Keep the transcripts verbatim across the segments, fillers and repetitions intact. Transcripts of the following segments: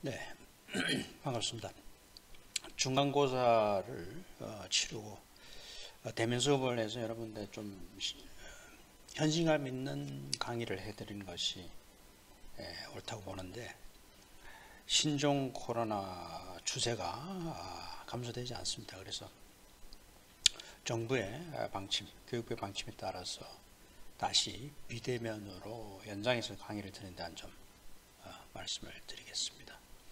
네, 반갑습니다. 중간고사를 어, 치르고 어, 대면 수업을 해서 여러분들 좀 현실감 있는 강의를 해드리는 것이 예, 옳다고 보는데, 신종 코로나 추세가 아, 감소되지 않습니다. 그래서 정부의 방침, 교육부의 방침에 따라서 다시 비대면으로 연장해서 강의를 드린다는 점 어, 말씀을 드리겠습니다.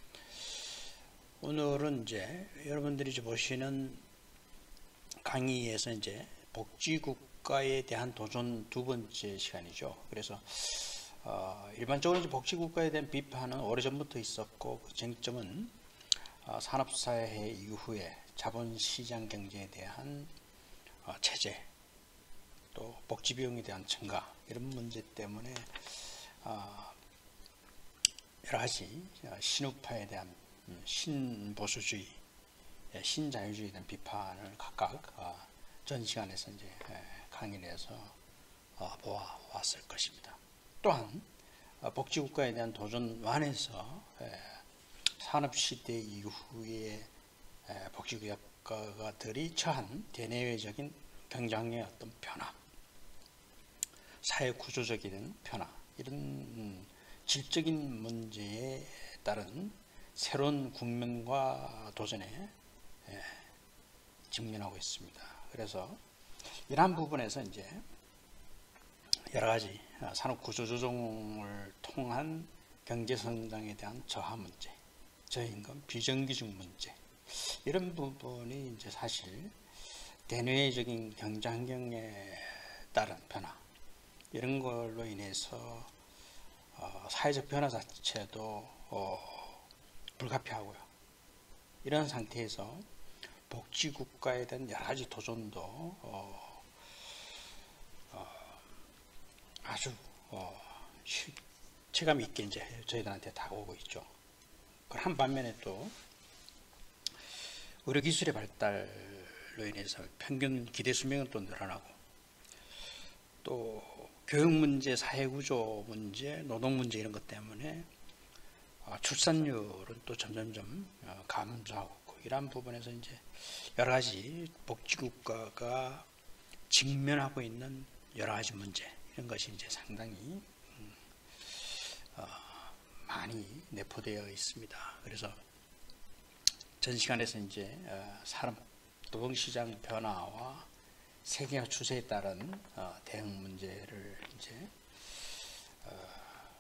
오늘은 이제 여러분들이 이제 보시는 강의에서 이제 복지국가에 대한 도전 두 번째 시간이죠. 그래서 어, 일반적으로 이제 복지국가에 대한 비판은 오래전부터 있었고, 그 쟁점은 어, 산업사회 이후에 자본시장 경제에 대한 어, 체제, 또 복지비용에 대한 증가, 이런 문제 때문에 어, 여러 가지 신우파에 대한 신보수주의, 신자유주의에 대한 비판을 각각 전 시간에서 이제 강의를 해서 보아왔을 것입니다. 또한 복지국가에 대한 도전 완에서 산업시대 이후에 복지국가들이 처한 대내외적인 경쟁의 어떤 변화, 사회구조적인 변화, 이런 질적인 문제에 따른 새로운 국면과 도전에 직면하고 있습니다. 그래서 이러한 부분에서 이제 여러 가지 산업 구조 조정을 통한 경제 성장에 대한 저하 문제, 저임금, 비정규직 문제, 이런 부분이 이제 사실 대내외적인 경제 환경에 따른 변화, 이런 걸로 인해서 어, 사회적 변화 자체도 어, 불가피하고요. 이런 상태에서 복지국가에 대한 여러 가지 도전도 어, 어, 아주 어, 체감 있게 이제 저희들한테 다가오고 있죠. 한 반면에 또 의료기술의 발달로 인해서 평균 기대 수명은 또 늘어나고, 또 교육 문제, 사회구조 문제, 노동 문제, 이런 것 때문에 출산율은 또 점점점 감소하고 있고, 이러한 부분에서 이제 여러 가지 복지국가가 직면하고 있는 여러 가지 문제, 이런 것이 이제 상당히 어, 많이 내포되어 있습니다. 그래서 전 시간에서 이제 어, 산업 노동시장 변화와 세계화 추세에 따른 어, 대응 문제를 이제 어,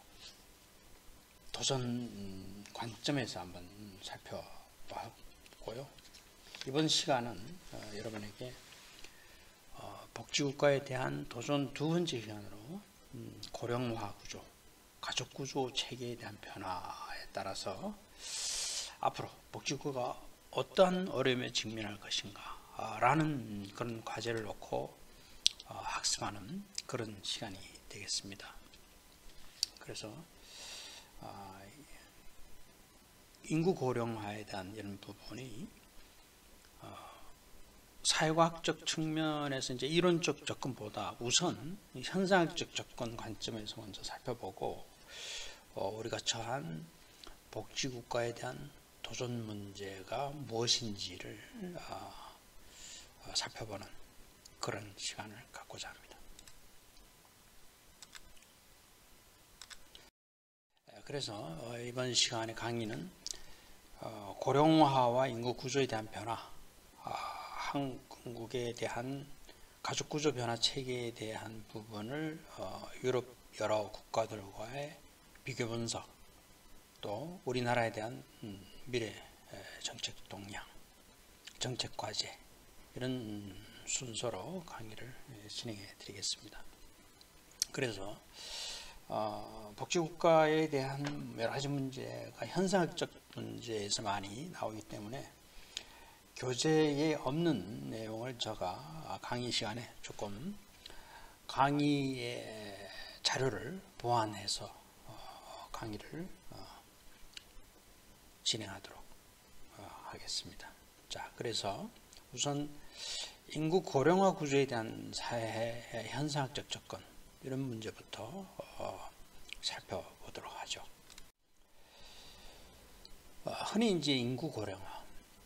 도전 관점에서 한번 살펴봤고요. 이번 시간은 어, 여러분에게 어, 복지국가에 대한 도전 두 번째 시간으로 음, 고령화 구조, 가족 구조 체계에 대한 변화에 따라서 앞으로 복지국가가 어떠한 어려움에 직면할 것인가 아, 라는 그런 과제를 놓고 어, 학습하는 그런 시간이 되겠습니다. 그래서 어, 인구 고령화에 대한 이런 부분이 어, 사회과학적 측면에서 이제 이론적 접근보다 우선 현상학적 접근 관점에서 먼저 살펴보고, 어, 우리가 처한 복지국가에 대한 도전 문제가 무엇인지를 어, 어, 살펴보는 그런 시간을 갖고자 합니다. 그래서 이번 시간의 강의는 고령화와 인구 구조에 대한 변화, 한국에 대한 가족 구조 변화 체계에 대한 부분을 유럽 여러 국가들과의 비교 분석, 또 우리나라에 대한 미래 정책 동향, 정책 과제, 이런 순서로 강의를 진행해 드리겠습니다. 그래서 어, 복지국가에 대한 여러 가지 문제가 현상학적 문제에서 많이 나오기 때문에 교재에 없는 내용을 제가 강의 시간에 조금 강의의 자료를 보완해서 어, 강의를 어, 진행하도록 어, 하겠습니다. 자, 그래서 우선 인구 고령화 구조에 대한 사회 현상학적 접근, 이런 문제부터 어, 살펴보도록 하죠. 흔히 이제 인구 고령화,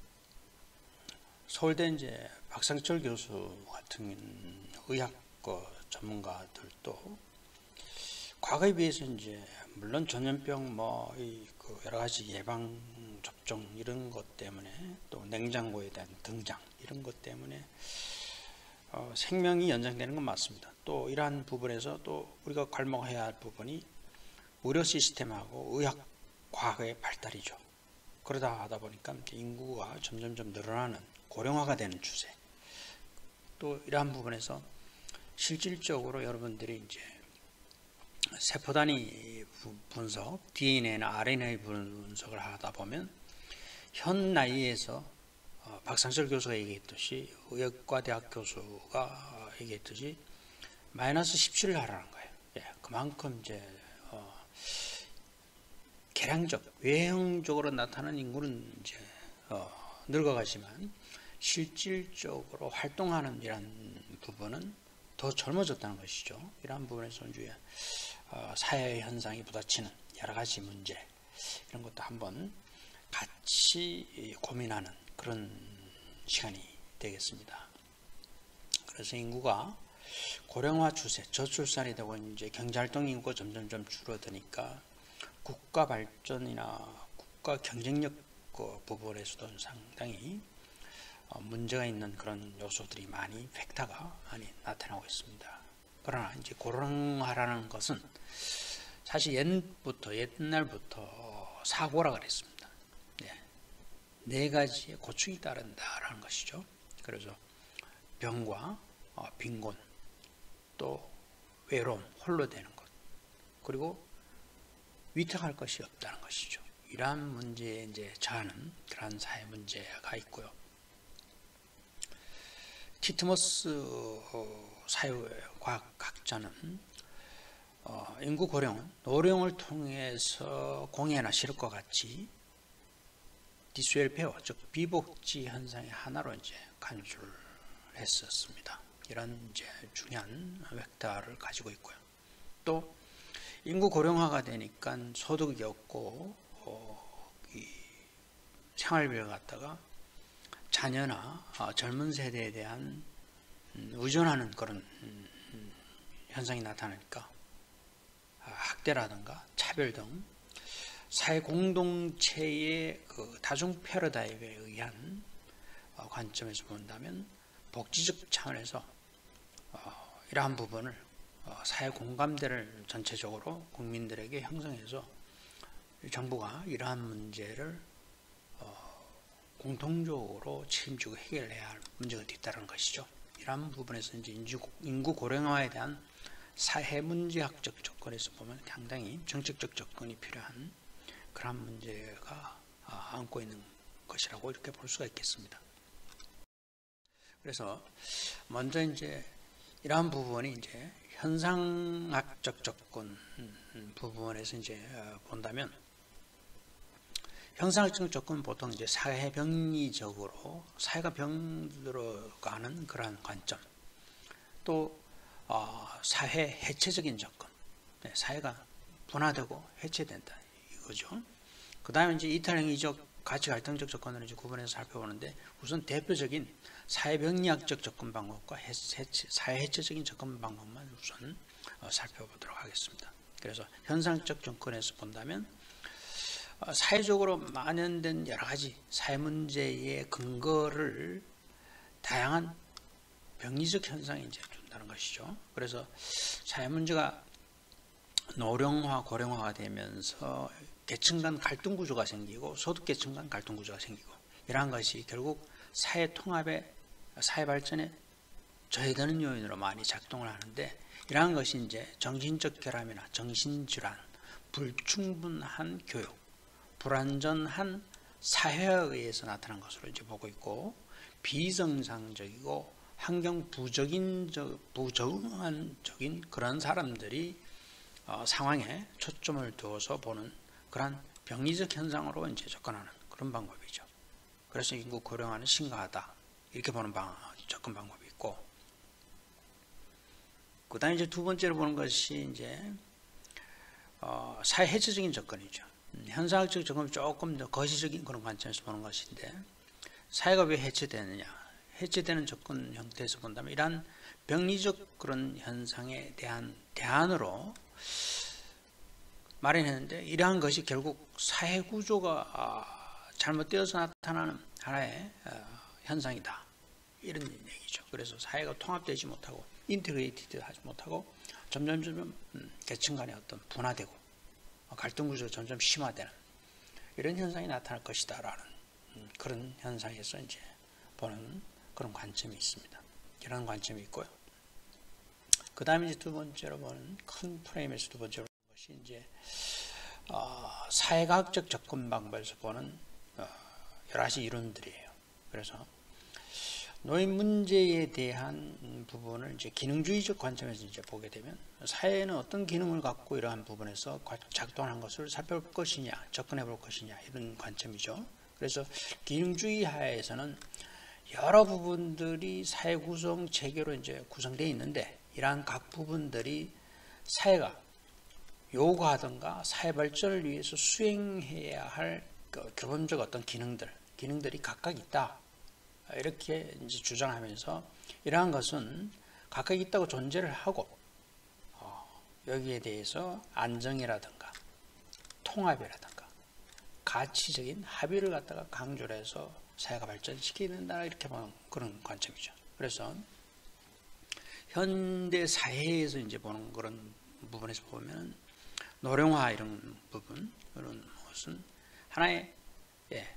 서울대 이제 박상철 교수 같은 의학 전문가들도 과거에 비해서 이제 물론 전염병 뭐 그 여러 가지 예방 접종 이런 것 때문에 또 냉장고에 대한 등장 이런 것 때문에 어, 생명이 연장되는 건 맞습니다. 또 이러한 부분에서 또 우리가 괄목해야 할 부분이 의료 시스템하고 의학 과학의 발달이죠. 그러다 하다 보니까 인구가 점점점 늘어나는 고령화가 되는 추세. 또 이러한 부분에서 실질적으로 여러분들이 이제 세포 단위 분석, 디엔에이나 알엔에이 분석을 하다 보면 현 나이에서 어, 박상철 교수가 얘기했듯이 의학과대학 교수가 얘기했듯이 마이너스 십칠을 하라는 거예요. 예, 그만큼 이제 어, 계량적, 외형적으로 나타나는 인구는 이제 어, 늙어가지만 실질적으로 활동하는 이런 부분은 더 젊어졌다는 것이죠. 이러한 부분에서 이제 어, 사회 현상이 부딪히는 여러 가지 문제 이런 것도 한번 같이 고민하는 그런 시간이 되겠습니다. 그래서 인구가 고령화 추세, 저출산이 되고 이제 경제활동 인구가 점점점 줄어드니까 국가 발전이나 국가 경쟁력 그 부분에서도 상당히 문제가 있는 그런 요소들이 많이 팩터가 많이 나타나고 있습니다. 그러나 이제 고령화라는 것은 사실 옛부터 옛날부터 사고라 그랬습니다. 네, 네 가지의 고충이 따른다라는 것이죠. 그래서 병과 어, 빈곤, 또 외로움, 홀로 되는 것, 그리고 위탁할 것이 없다는 것이죠. 이러한 문제에 이제 처하는 그러한 사회 문제가 있고요. 티트머스 사회과학학자는 어, 인구 고령은 노령을 통해서 공해나 실험과 같이 디스웰페어, 즉 비복지 현상의 하나로 이제 간주를 했었습니다. 이런 이제 중요한 벡터를 가지고 있고요. 또 인구 고령화가 되니까 소득이 없고 어, 이 생활비를 갖다가 자녀나 어, 젊은 세대에 대한 음, 의존하는 그런 음, 현상이 나타나니까 어, 학대라든가 차별 등 사회 공동체의 그 다중 패러다임에 의한 어, 관점에서 본다면 복지적 차원에서 어, 이러한 부분을 어, 사회 공감대를 전체적으로 국민들에게 형성해서 정부가 이러한 문제를 어, 공통적으로 책임지고 해결해야 할 문제가 있다는 것이죠. 이러한 부분에서 이제 인구 고령화에 대한 사회 문제학적 접근에서 보면 상당히 정책적 접근이 필요한 그런 문제가 어, 안고 있는 것이라고 이렇게 볼 수가 있겠습니다. 그래서 먼저 이제 이러한 부분이 이제 현상학적 접근 부분에서 이제 본다면 현상학적 접근 보통 이제 사회 병리적으로 사회가 병들어가는 그러한 관점, 또 어, 사회 해체적인 접근, 네, 사회가 분화되고 해체된다 이거죠. 그 다음에 이제 이탈형 이적 가치 갈등적 접근을 이제 구분해서 살펴보는데 우선 대표적인 사회병리학적 접근 방법과 해체, 사회 해체적인 접근 방법만 우선 어, 살펴보도록 하겠습니다. 그래서 현상적 접근에서 본다면 어, 사회적으로 만연된 여러 가지 사회 문제의 근거를 다양한 병리적 현상이 이제 둔다는 것이죠. 그래서 사회 문제가 노령화, 고령화가 되면서 계층 간 갈등 구조가 생기고 소득 계층 간 갈등 구조가 생기고 이러한 것이 결국 사회 통합에 사회 발전에 저해되는 요인으로 많이 작동을 하는데 이러한 것이 이제 정신적 결함이나 정신질환, 불충분한 교육, 불완전한 사회에 의해서 나타난 것으로 이제 보고 있고 비정상적이고 환경 부적인 부적응적인 그런 사람들이 어, 상황에 초점을 두어서 보는 그런 병리적 현상으로 이제 접근하는 그런 방법이죠. 그래서 인구 고령화는 심각하다 이렇게 보는 방, 접근 방법이 있고, 그다음에 이제 두 번째로 보는 것이 이제 어, 사회 해체적인 접근이죠. 현상학적 접근은 조금 더 거시적인 그런 관점에서 보는 것인데, 사회가 왜 해체되느냐, 해체되는 접근 형태에서 본다면 이러한 병리적 그런 현상에 대한 대안으로 마련했는데, 이러한 것이 결국 사회 구조가 잘못되어서 나타나는 하나의 현상이다, 이런 얘기죠. 그래서 사회가 통합되지 못하고 인테그레이티드 하지 못하고 점점 점점 계층 간의 어떤 분화되고 갈등 구조가 점점 심화되는 이런 현상이 나타날 것이다라는 그런 현상에서 이제 보는 그런 관점이 있습니다. 이런 관점이 있고요. 그 다음에 이제 두 번째로 보는 큰 프레임에서 두 번째로 보는 것이 이제 어, 사회과학적 접근 방법에서 보는 어, 여러 가지 이론들이에요. 그래서 노인 문제에 대한 부분을 이제 기능주의적 관점에서 이제 보게 되면, 사회는 어떤 기능을 갖고 이러한 부분에서 작동하는 것을 살펴볼 것이냐, 접근해 볼 것이냐, 이런 관점이죠. 그래서 기능주의 하에서는 여러 부분들이 사회 구성 체계로 이제 구성되어 있는데, 이러한 각 부분들이 사회가 요구하든가 사회 발전을 위해서 수행해야 할 그 기본적 어떤 기능들, 기능들이 각각 있다, 이렇게 이제 주장하면서, 이러한 것은 각각 있다고 존재를 하고 어, 여기에 대해서 안정이라든가 통합이라든가 가치적인 합의를 갖다가 강조를 해서 사회가 발전시켜야 된다, 이렇게 보는 그런 관점이죠. 그래서 현대 사회에서 이제 보는 그런 부분에서 보면 노령화 이런 부분, 그런 것은 하나의 예,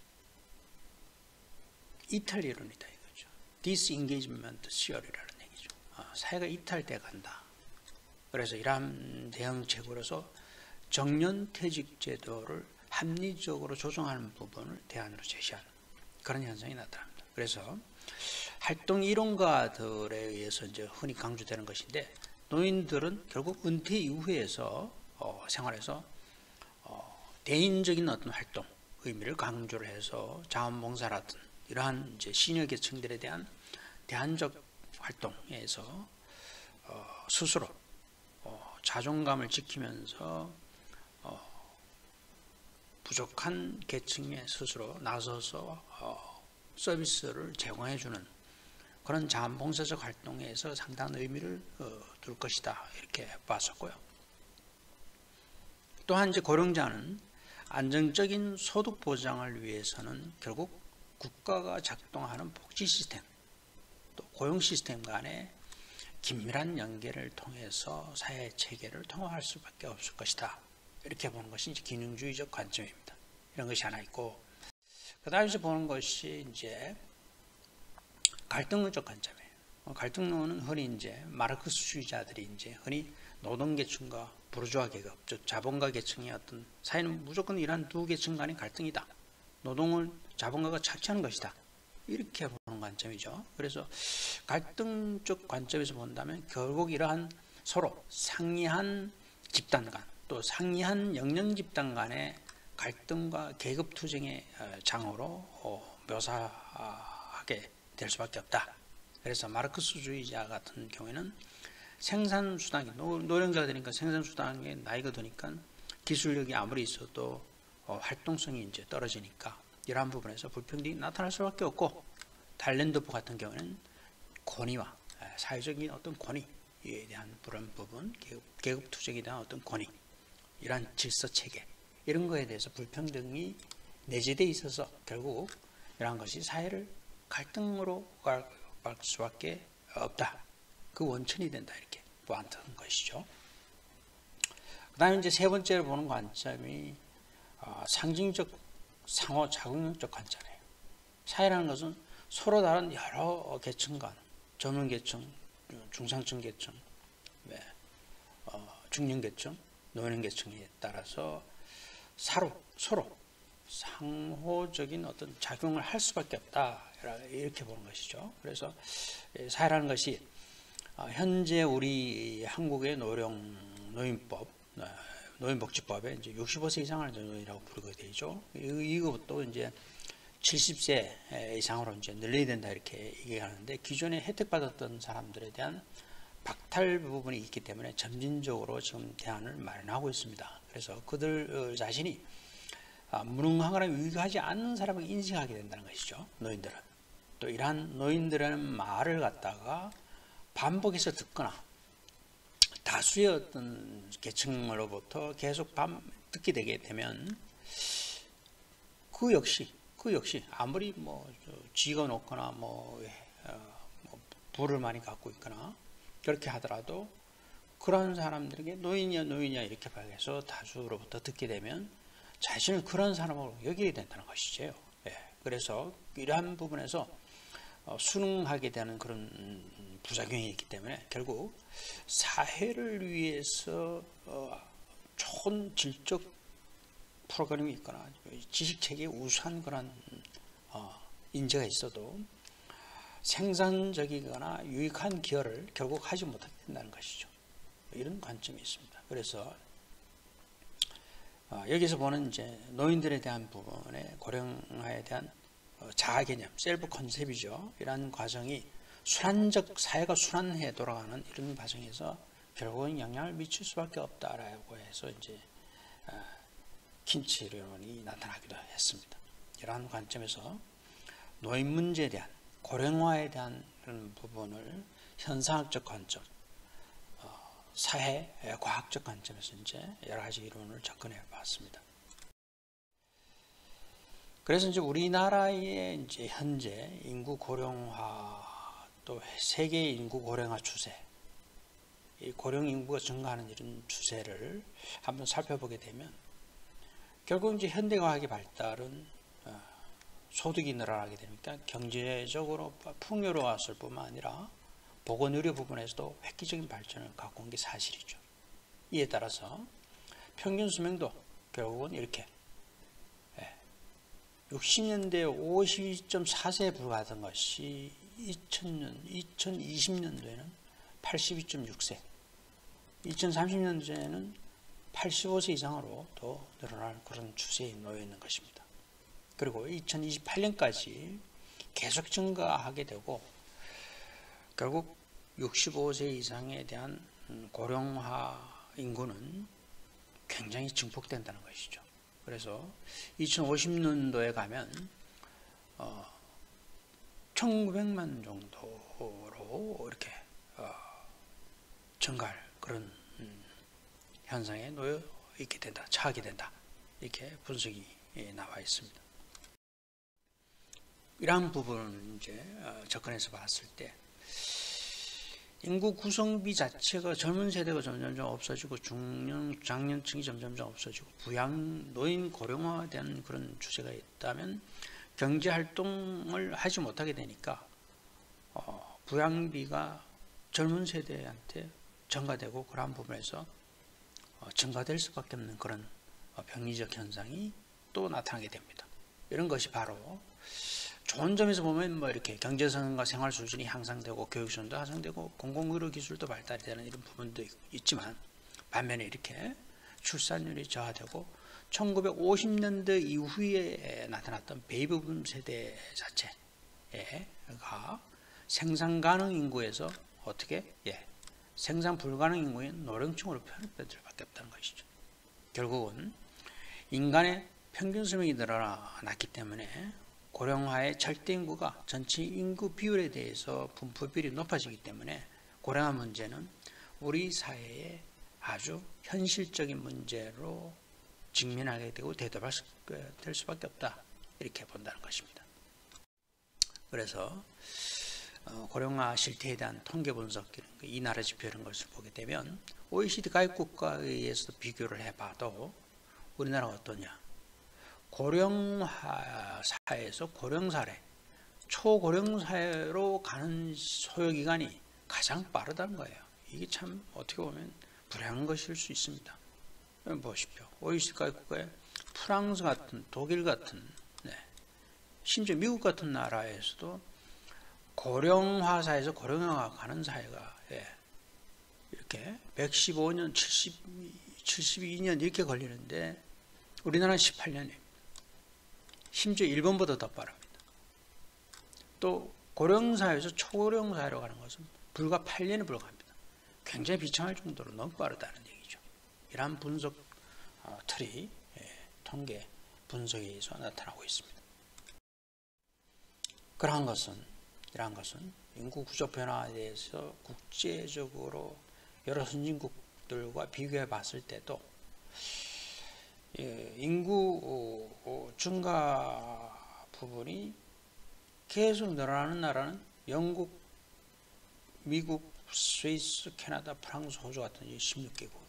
이탈 이론이다 이거죠. disengagement theory라는 얘기죠. 어, 사회가 이탈돼 간다. 그래서 이러한 대응책으로서 정년퇴직 제도를 합리적으로 조정하는 부분을 대안으로 제시하는 그런 현상이 나타납니다. 그래서 활동 이론가들에 의해서 이제 흔히 강조되는 것인데, 노인들은 결국 은퇴 이후에서 어, 생활에서 어, 대인적인 어떤 활동 의미를 강조를 해서 자원봉사라든 이러한 이제 시니어 계층들에 대한 대안적 활동에서 어, 스스로 어, 자존감을 지키면서 어, 부족한 계층에 스스로 나서서 어, 서비스를 제공해주는 그런 자원봉사적 활동에서 상당한 의미를 어, 둘 것이다, 이렇게 봤었고요. 또한 이제 고령자는 안정적인 소득 보장을 위해서는 결국 국가가 작동하는 복지 시스템, 또 고용 시스템 간의 긴밀한 연계를 통해서 사회 체계를 통합할 수밖에 없을 것이다, 이렇게 보는 것이 이제 기능주의적 관점입니다. 이런 것이 하나 있고, 그 다음에 보는 것이 이제 갈등론적 관점이에요. 갈등론은 흔히 이제 마르크스주의자들이 이제 흔히 노동계층과 부르주아 계급, 즉 자본가 계층의 어떤 사회는 무조건 이러한 두 계층 간의 갈등이다, 노동을 자본가가 착취하는 것이다, 이렇게 보는 관점이죠. 그래서 갈등적 관점에서 본다면 결국 이러한 서로 상이한 집단 간, 또 상이한 영령 집단 간의 갈등과 계급 투쟁의 장으로 묘사하게 될 수밖에 없다. 그래서 마르크스주의자 같은 경우에는 생산수단이, 노령자가 되니까 생산수단의 나이가 드니까 기술력이 아무리 있어도 활동성이 이제 떨어지니까 이러한 부분에서 불평등이 나타날 수밖에 없고, 달랜드포 같은 경우는 권위와 사회적인 어떤 권위에 대한 그런 부분, 계급 투쟁에 대한 어떤 권위, 이러한 질서 체계, 이런 거에 대해서 불평등이 내재되어 있어서 결국 이러한 것이 사회를 갈등으로 갈 수밖에 없다, 그 원천이 된다, 이렇게 보았던 것이죠. 그 다음에 이제 세 번째로 보는 관점이 어, 상징적 상호 작용적 관점이에요. 사회라는 것은 서로 다른 여러 계층 간, 젊은 계층, 중상층 계층, 네, 어, 중년 계층, 노년 계층에 따라서 서로, 서로 상호적인 어떤 작용을 할 수밖에 없다, 이렇게 보는 것이죠. 그래서 사회라는 것이 현재 우리 한국의 노령 노인법, 노인복지법에 이제 육십오 세 이상을 노인이라고 부르게 되죠. 이것도 이제 칠십 세 이상으로 이제 늘려야 된다, 이렇게 얘기하는데, 기존에 혜택받았던 사람들에 대한 박탈 부분이 있기 때문에 점진적으로 지금 대안을 마련하고 있습니다. 그래서 그들 자신이 무능하거나 유익하지 않는 사람을 인식하게 된다는 것이죠. 노인들은. 또 이러한 노인들의 말을 갖다가 반복해서 듣거나 다수의 어떤 계층으로부터 계속 반, 듣게 되게 되면 그 역시 그 역시 아무리 뭐 지가 높거나 뭐, 어, 뭐 부를 많이 갖고 있거나 그렇게 하더라도 그런 사람들에게 노인이야 노인이야 이렇게 발해서 다수로부터 듣게 되면 자신을 그런 사람으로 여기게 된다는 것이죠. 예, 그래서 이러한 부분에서 어, 순응하게 되는 그런 부작용이 있기 때문에 결국 사회를 위해서 어, 좋은 질적 프로그램이 있거나 지식체계에 우수한 그런 어, 인재가 있어도 생산적이거나 유익한 기여를 결국 하지 못하게 된다는 것이죠. 이런 관점이 있습니다. 그래서 어, 여기서 보는 이제 노인들에 대한 부분에 고령화에 대한 어, 자아 개념, 셀프 컨셉이죠. 이러한 과정이 순환적 사회가 순환해 돌아가는 이런 과정에서 결국은 영향을 미칠 수밖에 없다라고 해서 이제 어, 킨치론이 나타나기도 했습니다. 이러한 관점에서 노인 문제에 대한 고령화에 대한 그런 부분을 현상학적 관점, 어, 사회 과학적 관점에서 이제 여러 가지 이론을 접근해 봤습니다. 그래서 이제 우리나라의 이제 현재 인구 고령화 또 세계 인구 고령화 추세, 이 고령 인구가 증가하는 이런 추세를 한번 살펴보게 되면 결국 이제 현대과학의 발달은 어, 소득이 늘어나게 되니까 경제적으로 풍요로웠을 뿐만 아니라 보건 의료 부분에서도 획기적인 발전을 갖고 온 게 사실이죠. 이에 따라서 평균 수명도 결국은 이렇게 육십 년대 오십이 점 사 세에 불과하던 것이 이천 년, 이천이십 년도에는 팔십이 점 육 세, 이천삼십 년도에는 팔십오 세 이상으로 더 늘어날 그런 추세에 놓여 있는 것입니다. 그리고 이천이십팔 년까지 계속 증가하게 되고 결국 육십오 세 이상에 대한 고령화 인구는 굉장히 증폭된다는 것이죠. 그래서 이천오십 년도에 가면 어, 천구백만 정도로 이렇게 어, 증가할 그런 음, 현상에 놓여 있게 된다, 처하게 된다, 이렇게 분석이 예, 나와 있습니다. 이러한 부분을 이제 어, 접근해서 봤을 때 인구 구성비 자체가 젊은 세대가 점점점 없어지고 중년, 장년층이 점점점 없어지고 부양, 노인 고령화에 대한 그런 추세가 있다면 경제활동을 하지 못하게 되니까 어, 부양비가 젊은 세대한테 전가되고 그러한 부분에서 어, 증가될 수밖에 없는 그런 어, 병리적 현상이 또 나타나게 됩니다. 이런 것이 바로 좋은 점에서 보면 뭐 이렇게 경제성과 생활 수준이 향상되고 교육 수준도 향상되고 공공의료 기술도 발달이 되는 이런 부분도 있지만 반면에 이렇게 출산율이 저하되고 천구백오십 년대 이후에 나타났던 베이비붐 세대 자체가 생산 가능 인구에서 어떻게 예, 생산 불가능 인구인 노령층으로 편입될 수밖에 없다는 것이죠. 결국은 인간의 평균 수명이 늘어났기 때문에 고령화의 절대 인구가 전체 인구 비율에 대해서 분포 비율이 높아지기 때문에 고령화 문제는 우리 사회에 아주 현실적인 문제로 직면하게 되고 대답할 수, 될 수밖에 없다, 이렇게 본다는 것입니다. 그래서 어, 고령화 실태에 대한 통계 분석, 이 나라 지표 이런 것을 보게 되면 오이시디 가입 국가에 의해서 비교를 해봐도 우리나라가 어떠냐? 고령화 사회에서 고령사회, 초고령사회로 가는 소요기간이 가장 빠르다는 거예요. 이게 참 어떻게 보면 불행한 것일 수 있습니다. 보십시오. 오이시디 가입 국가에 프랑스 같은, 독일 같은, 네, 심지어 미국 같은 나라에서도 고령화 사회에서 고령화가 가는 사회가 예, 이렇게 백십오 년, 칠십, 칠십이 년 이렇게 걸리는데 우리나라는 십팔 년이에요. 심지어 일본보다 더 빠릅니다. 또 고령사회에서 초고령사회로 가는 것은 불과 팔 년에 불과합니다. 굉장히 비참할 정도로 너무 빠르다는 얘기죠. 이러한 분석 어, 틀이 예, 통계 분석에 의해서 나타나고 있습니다. 그러한 것은 이러한 것은 인구 구조 변화에 대해서 국제적으로 여러 선진국들과 비교해 봤을 때도 예, 인구 증가 부분이 계속 늘어나는 나라는 영국, 미국, 스위스, 캐나다, 프랑스, 호주 같은 십육 개국이고,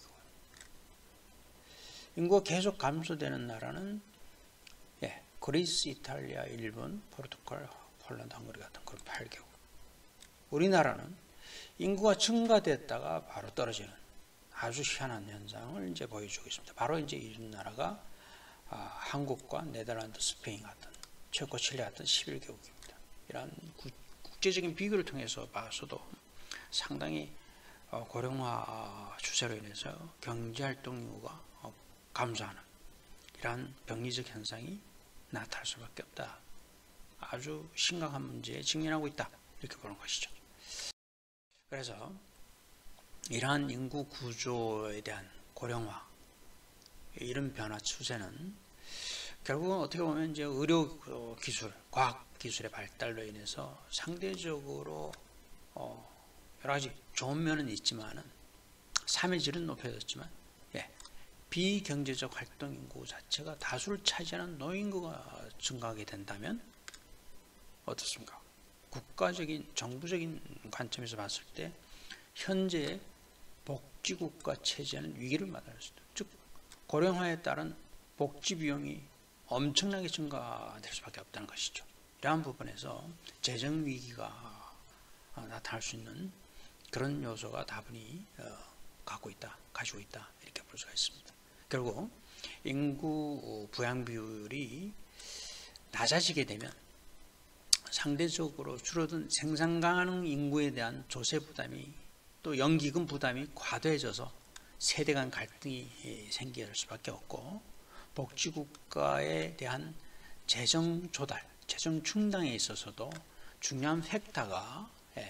인구가 계속 감소되는 나라는 예, 그리스, 이탈리아, 일본, 포르투갈, 폴란드, 헝가리 같은 그런 팔 개국. 우리나라는 인구가 증가됐다가 바로 떨어지는 아주 희한한 현상을 이제 보여주고 있습니다. 바로 이제 이런 나라가 아, 한국과 네덜란드, 스페인 같은 체코, 칠레 같은 십일 개국입니다. 이러한 구, 국제적인 비교를 통해서 봐서도 상당히 어, 고령화 추세로 인해서 경제활동 인구가 어, 감소하는 이러한 병리적 현상이 나타날 수밖에 없다. 아주 심각한 문제에 직면하고 있다. 이렇게 보는 것이죠. 그래서 이러한 인구 구조에 대한 고령화, 이런 변화 추세는 결국은 어떻게 보면 이제 의료 기술, 과학 기술의 발달로 인해서 상대적으로 어 여러 가지 좋은 면은 있지만은 삶의 질은 높여졌지만 예, 비경제적 활동 인구 자체가 다수를 차지하는 노인구가 증가하게 된다면 어떻습니까? 국가적인 정부적인 관점에서 봤을 때 현재의 복지국가 체제는 위기를 맞이할 수 있다. 즉 고령화에 따른 복지 비용이 엄청나게 증가될 수밖에 없다는 것이죠. 이러한 부분에서 재정 위기가 나타날 수 있는 그런 요소가 다분히 갖고 있다, 가지고 있다 이렇게 볼 수가 있습니다. 결국 인구 부양 비율이 낮아지게 되면 상대적으로 줄어든 생산 가능 인구에 대한 조세 부담이 또 연기금 부담이 과도해져서 세대 간 갈등이 생길 수밖에 없고 복지국가에 대한 재정 조달, 재정 충당에 있어서도 중요한 팩터가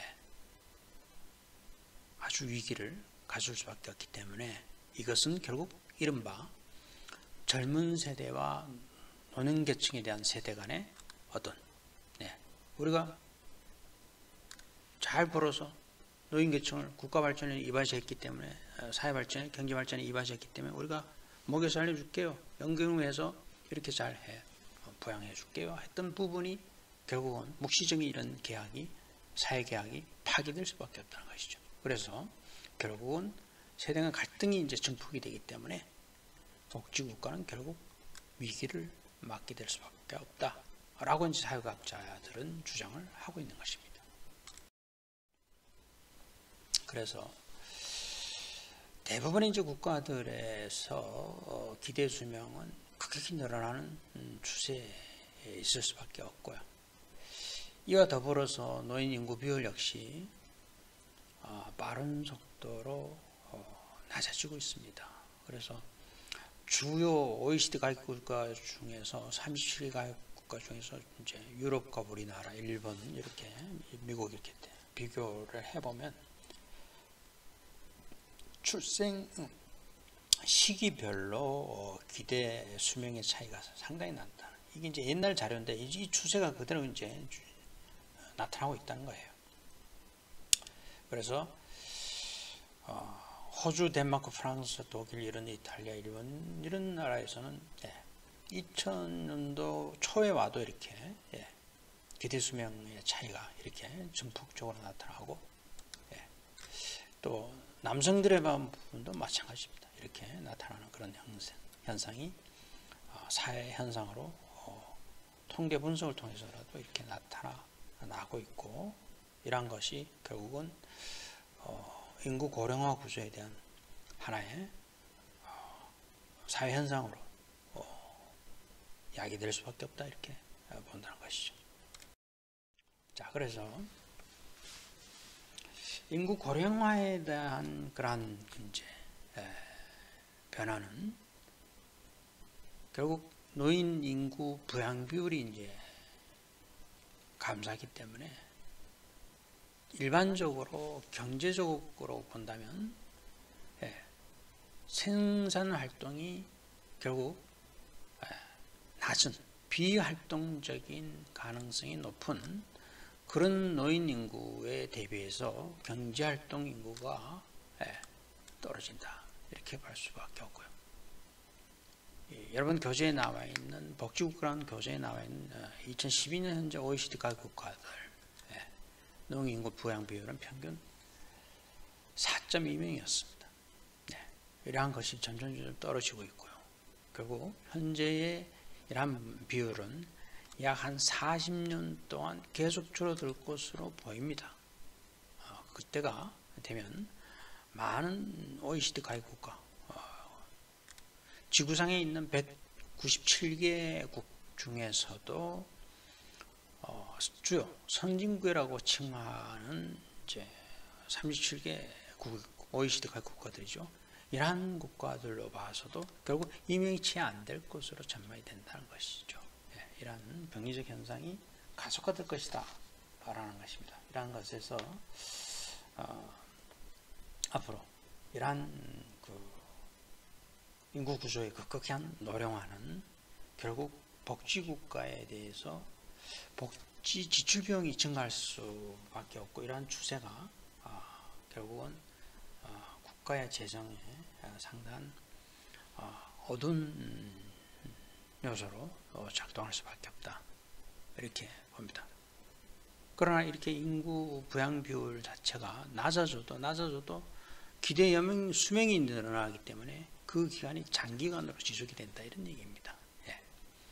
아주 위기를 가져올 수밖에 없기 때문에 이것은 결국 이른바 젊은 세대와 노년계층에 대한 세대 간의 어떤 네, 우리가 잘 벌어서 노인계층을 국가발전에 이바지했기 때문에 사회발전에 경제발전에 이바지했기 때문에 우리가 먹여 살려줄게요. 연금해서 이렇게 잘해 부양해 줄게요 했던 부분이 결국은 묵시적인 이런 계약이 사회계약이 파기될 수밖에 없다는 것이죠. 그래서 결국은 세대 간 갈등이 이제 증폭이 되기 때문에 복지국가는 결국 위기를 맞게 될 수밖에 없다라고 이제 사회과학자들은 주장을 하고 있는 것입니다. 그래서 대부분의 이제 국가들에서 기대 수명은 급격히 늘어나는 추세에 있을 수밖에 없고요. 이와 더불어서 노인 인구 비율 역시 빠른 속도로 낮아지고 있습니다. 그래서 주요 오이시디 가입 국가 중에서 삼십칠 개 가입 국가 중에서 이제 유럽과 우리나라, 일본 이렇게 미국 이렇게 비교를 해보면 출생 시기별로 기대 수명의 차이가 상당히 난다. 이게 이제 옛날 자료인데 이 추세가 그대로 이제 나타나고 있다는 거예요. 그래서 어, 호주, 덴마크, 프랑스, 독일, 이런 이탈리아, 일본 이런 나라에서는 예, 이천 년도 초에 와도 이렇게 예, 기대 수명의 차이가 이렇게 증폭적으로 나타나고 예, 또 남성들의 부분도 마찬가지입니다. 이렇게 나타나는 그런 현상, 현상이 어, 사회 현상으로 어, 통계 분석을 통해서라도 이렇게 나타나고 있고 이러한 것이 결국은 어, 인구 고령화 구조에 대한 하나의 어, 사회 현상으로 어, 야기될 수밖에 없다 이렇게 본다는 것이죠. 자, 그래서 인구 고령화에 대한 그러한 이제 에, 변화는 결국 노인 인구 부양 비율이 이제 감소하기 때문에 일반적으로 경제적으로 본다면 예, 생산 활동이 결국 낮은 비활동적인 가능성이 높은 그런 노인 인구에 대비해서 경제활동 인구가 떨어진다. 이렇게 볼 수밖에 없고요. 여러분 교재에 나와 있는 복지국가라는 교재에 나와 있는 이천십이 년 현재 오이시디 가입 국가들 농인구 부양 비율은 평균 사 점 이 명이었습니다. 네, 이러한 것이 점점 떨어지고 있고요. 결국 현재의 이러한 비율은 약 한 사십 년 동안 계속 줄어들 것으로 보입니다. 어, 그때가 되면 많은 오이시디 가입 국가, 어, 지구상에 있는 백구십칠 개국 중에서도 어, 주요 선진국이라고 칭하는 이제 삼십칠 개국 오이시디 가입 국가들이죠. 이러한 국가들로 봐서도 결국 임명치 안 될 것으로 전망이 된다는 것이죠. 예, 이러한 병리적 현상이 가속화될 것이다 라는 것입니다. 이러한 것에서 어, 앞으로 이러한 그 인구 구조에 급격한 노령화는 결국 복지국가에 대해서 복지 지출 비용이 증가할 수밖에 없고, 이러한 추세가 어, 결국은 어, 국가의 재정에 상당한 어, 어두운 요소로 어, 작동할 수밖에 없다. 이렇게 봅니다. 그러나 이렇게 인구 부양 비율 자체가 낮아져도 낮아져도 기대 여명 수명이 늘어나기 때문에 그 기간이 장기간으로 지속이 된다, 이런 얘기입니다. 예.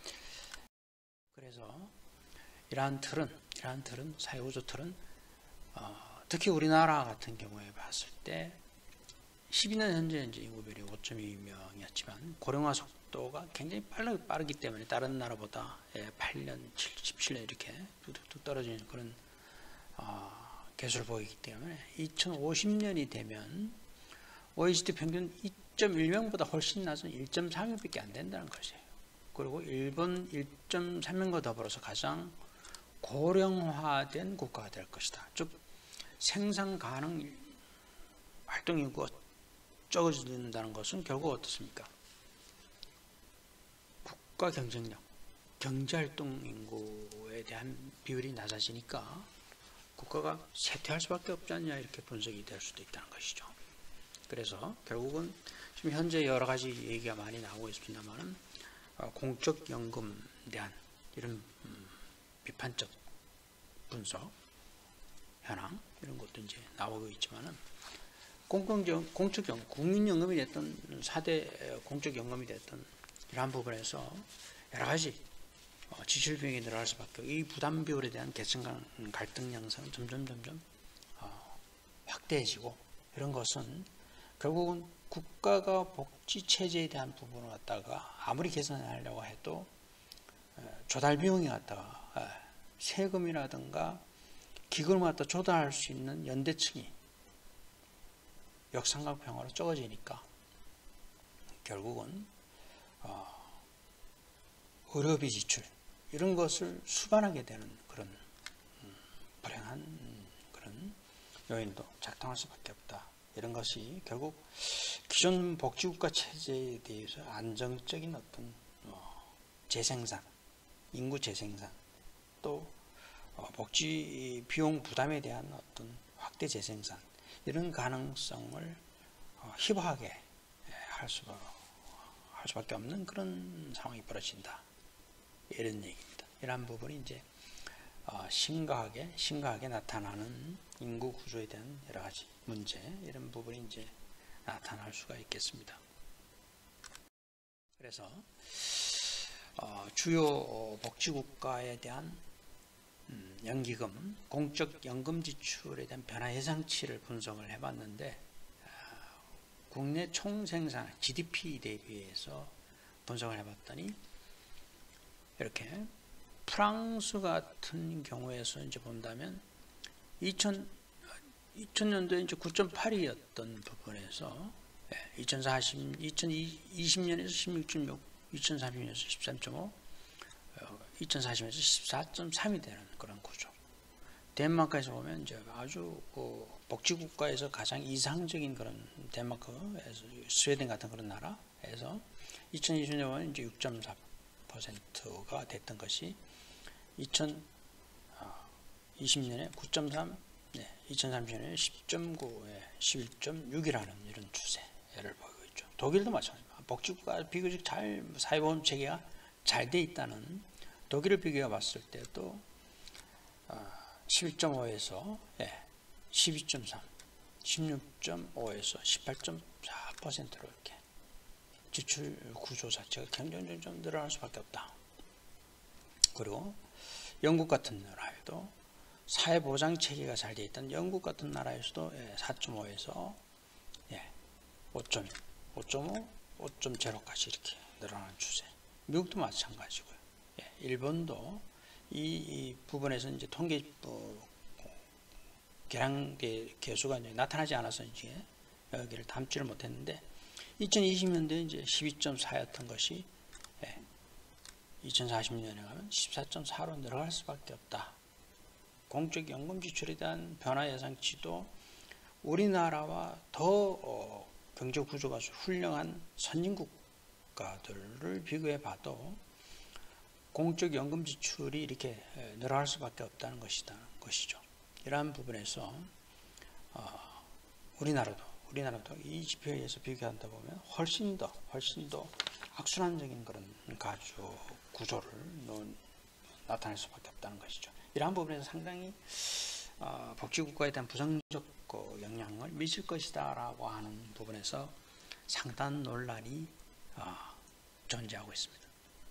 그래서 이러한 틀은 이러한 틀은 사회구조 틀은 어, 특히 우리나라 같은 경우에 봤을 때 십이 년 현재 이제 인구별이 오 점 이 명이었지만 고령화 속도가 굉장히 빨라, 빠르기 때문에 다른 나라보다 예, 팔 년, 십칠 년 이렇게 뚝뚝뚝 떨어지는 그런 어, 개수를 보이기 때문에 이천오십 년이 되면 오이시디 평균 이 점 일 명보다 훨씬 낮은 일 점 사 명밖에 안 된다는 것이에요. 그리고 일본 일 점 삼 명과 더불어서 가장 고령화된 국가가 될 것이다. 즉 생산 가능 활동 인구가 적어진다는 것은 결국 어떻습니까? 국가 경쟁력, 경제활동 인구에 대한 비율이 낮아지니까 국가가 쇠퇴할 수밖에 없지 않냐, 이렇게 분석이 될 수도 있다는 것이죠. 그래서 결국은 지금 현재 여러 가지 얘기가 많이 나오고 있습니다만은 공적연금에 대한 이런 음, 비판적 분석, 현황 이런 것도 이제 나오고 있지만은 공공적 공적연 국민연금이 됐던 사 대 공적연금이 됐던 이러한 부분에서 여러 가지 어, 지출 비용이 늘어날 수밖에 없고, 이 부담 비율에 대한 계층 갈등 양상은 점점 점점 어, 확대해지고, 이런 것은 결국은 국가가 복지 체제에 대한 부분을 갖다가 아무리 개선하려고 해도 조달 비용이 갖다가 세금이라든가 기금을 갖다 조달할 수 있는 연대층이 역삼각형으로 적어지니까 결국은 어, 의료비 지출 이런 것을 수반하게 되는 그런 음, 불행한 음, 그런 요인도 작동할 수밖에 없다. 이런 것이 결국 기존 복지국가 체제에 대해서 안정적인 어떤 어, 재생산, 인구 재생산, 또 어, 복지 비용 부담에 대한 어떤 확대 재생산, 이런 가능성을 어, 희박하게 할, 수, 할 수밖에 없는 그런 상황이 벌어진다, 이런 얘기입니다. 이러한 부분이 이제 어, 심각하게 심각하게 나타나는 인구 구조에 대한 여러 가지 문제, 이런 부분이 이제 나타날 수가 있겠습니다. 그래서 어, 주요 복지국가에 대한 음, 연기금, 공적 연금 지출에 대한 변화 예상치를 분석을 해봤는데, 어, 국내 총생산 지디피 대비해서 분석을 해봤더니 이렇게 프랑스 같은 경우에서 이제 본다면 이천 년도에 이제 구 점 팔이었던 부분에서 이천사십, 이천이십 년에서 십육 점 육, 이천삼십 년에서 십삼 점 오, 이천사십 년에서 십사 점 삼이 되는 그런 구조. 덴마크에서 보면 이제 아주 그 복지국가에서 가장 이상적인 그런 덴마크에서 스웨덴 같은 그런 나라에서 이천이십 년은 이제 육 점 사 퍼센트가 됐던 것이 이천이십 년에 구 점 삼, 네, 이천삼십 년에 십 점 구, 십일 점 육이라는 이런 추세를 보이고 있죠. 독일도 마찬가지입니다. 복지국가 비교적 잘 사회보험 체계가 잘 돼 있다는 독일을 비교해 봤을 때도 십일 점 오에서 십이 점 삼, 십육 점 오에서 십팔 점 사 퍼센트로 이렇게 지출 구조 자체가 굉장히 좀 늘어날 수밖에 없다. 그리고 영국 같은 나라에도 사회보장 체계가 잘 되어 있던 영국 같은 나라에서도 사 점 오에서 오 점 일, 오 점 오, 오 점 영까지 이렇게 늘어나는 추세. 미국도 마찬가지고요. 일본도 이, 이 부분에서 이제 통계 어, 계량계 개수가 이제 나타나지 않아서 이제 여기를 담지를 못했는데 이천이십 년도에 이제 십이 점 사였던 것이 예, 이천사십 년에 가면 십사 점 사로 늘어갈 수밖에 없다. 공적연금 지출에 대한 변화 예상치도 우리나라와 더 어, 경제 구조가 훌륭한 선진국가들을 비교해 봐도 공적연금 지출이 이렇게 늘어날 수밖에 없다는 것이다, 것이죠. 이러한 부분에서 어, 우리나라도 우리나라도 이 지표에 의해서 비교한다 보면 훨씬 더 훨씬 더 악순환적인 그런 가족 구조를 나타낼 수밖에 없다는 것이죠. 이러한 부분에서 상당히 어, 복지국가에 대한 부정적 영향을 미칠 것이다라고 하는 부분에서 상당한 논란이 어, 존재하고 있습니다.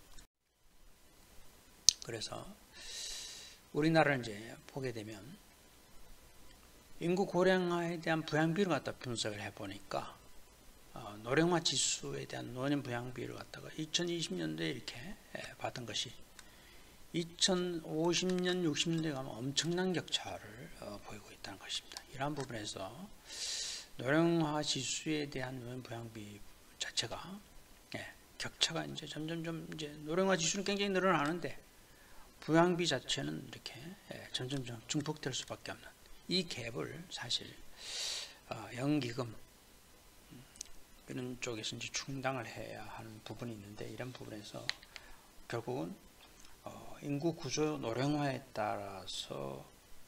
그래서 우리나라를 이제 보게 되면 인구 고령화에 대한 부양비를 갖다 분석을 해보니까 어, 노령화 지수에 대한 노년 부양비를 갖다가 이천이십 년도에 이렇게 받은 것이 이천오십 년, 육십 년대에 가면 엄청난 격차를 어, 보이고 있다는 것입니다. 이러한 부분에서 노령화 지수에 대한 노년 부양비 자체가 예, 격차가 이제 점점점 이제 노령화 지수는 굉장히 늘어나는데 부양비 자체는 이렇게 예, 점점점 증폭될 수밖에 없는 이 갭을 사실 어, 연기금 이런 쪽에서 이제 충당을 해야 하는 부분이 있는데 이런 부분에서 결국은 어, 인구 구조 노령화에 따라서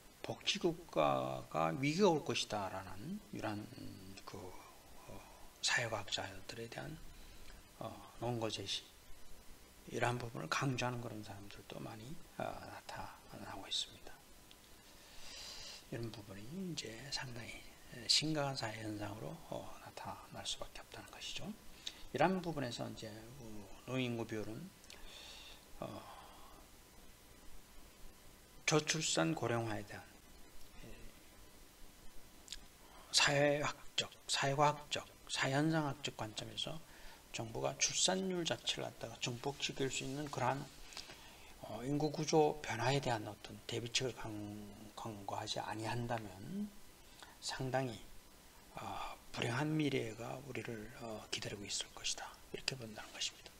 복지국가가 위기가 올 것이다라는 이러한 그 어, 사회과학자들에 대한 어, 논거 제시 이러한 부분을 강조하는 그런 사람들도 많이 어, 나타나고 있습니다. 이런 부분이 이제 상당히 심각한 사회 현상으로 어, 나타날 수밖에 없다는 것이죠. 이러한 부분에서 이제 노인인구 비율은 어, 저출산 고령화에 대한 사회학적, 사회과학적, 사회현상학적 관점에서 정부가 출산율 자체를 갖다가 증폭시킬 수 있는 그러한 어, 인구 구조 변화에 대한 어떤 대비책을 강, 강구하지 아니한다면 상당히 어, 불행한 미래가 우리를 어, 기다리고 있을 것이다. 이렇게 본다는 것입니다.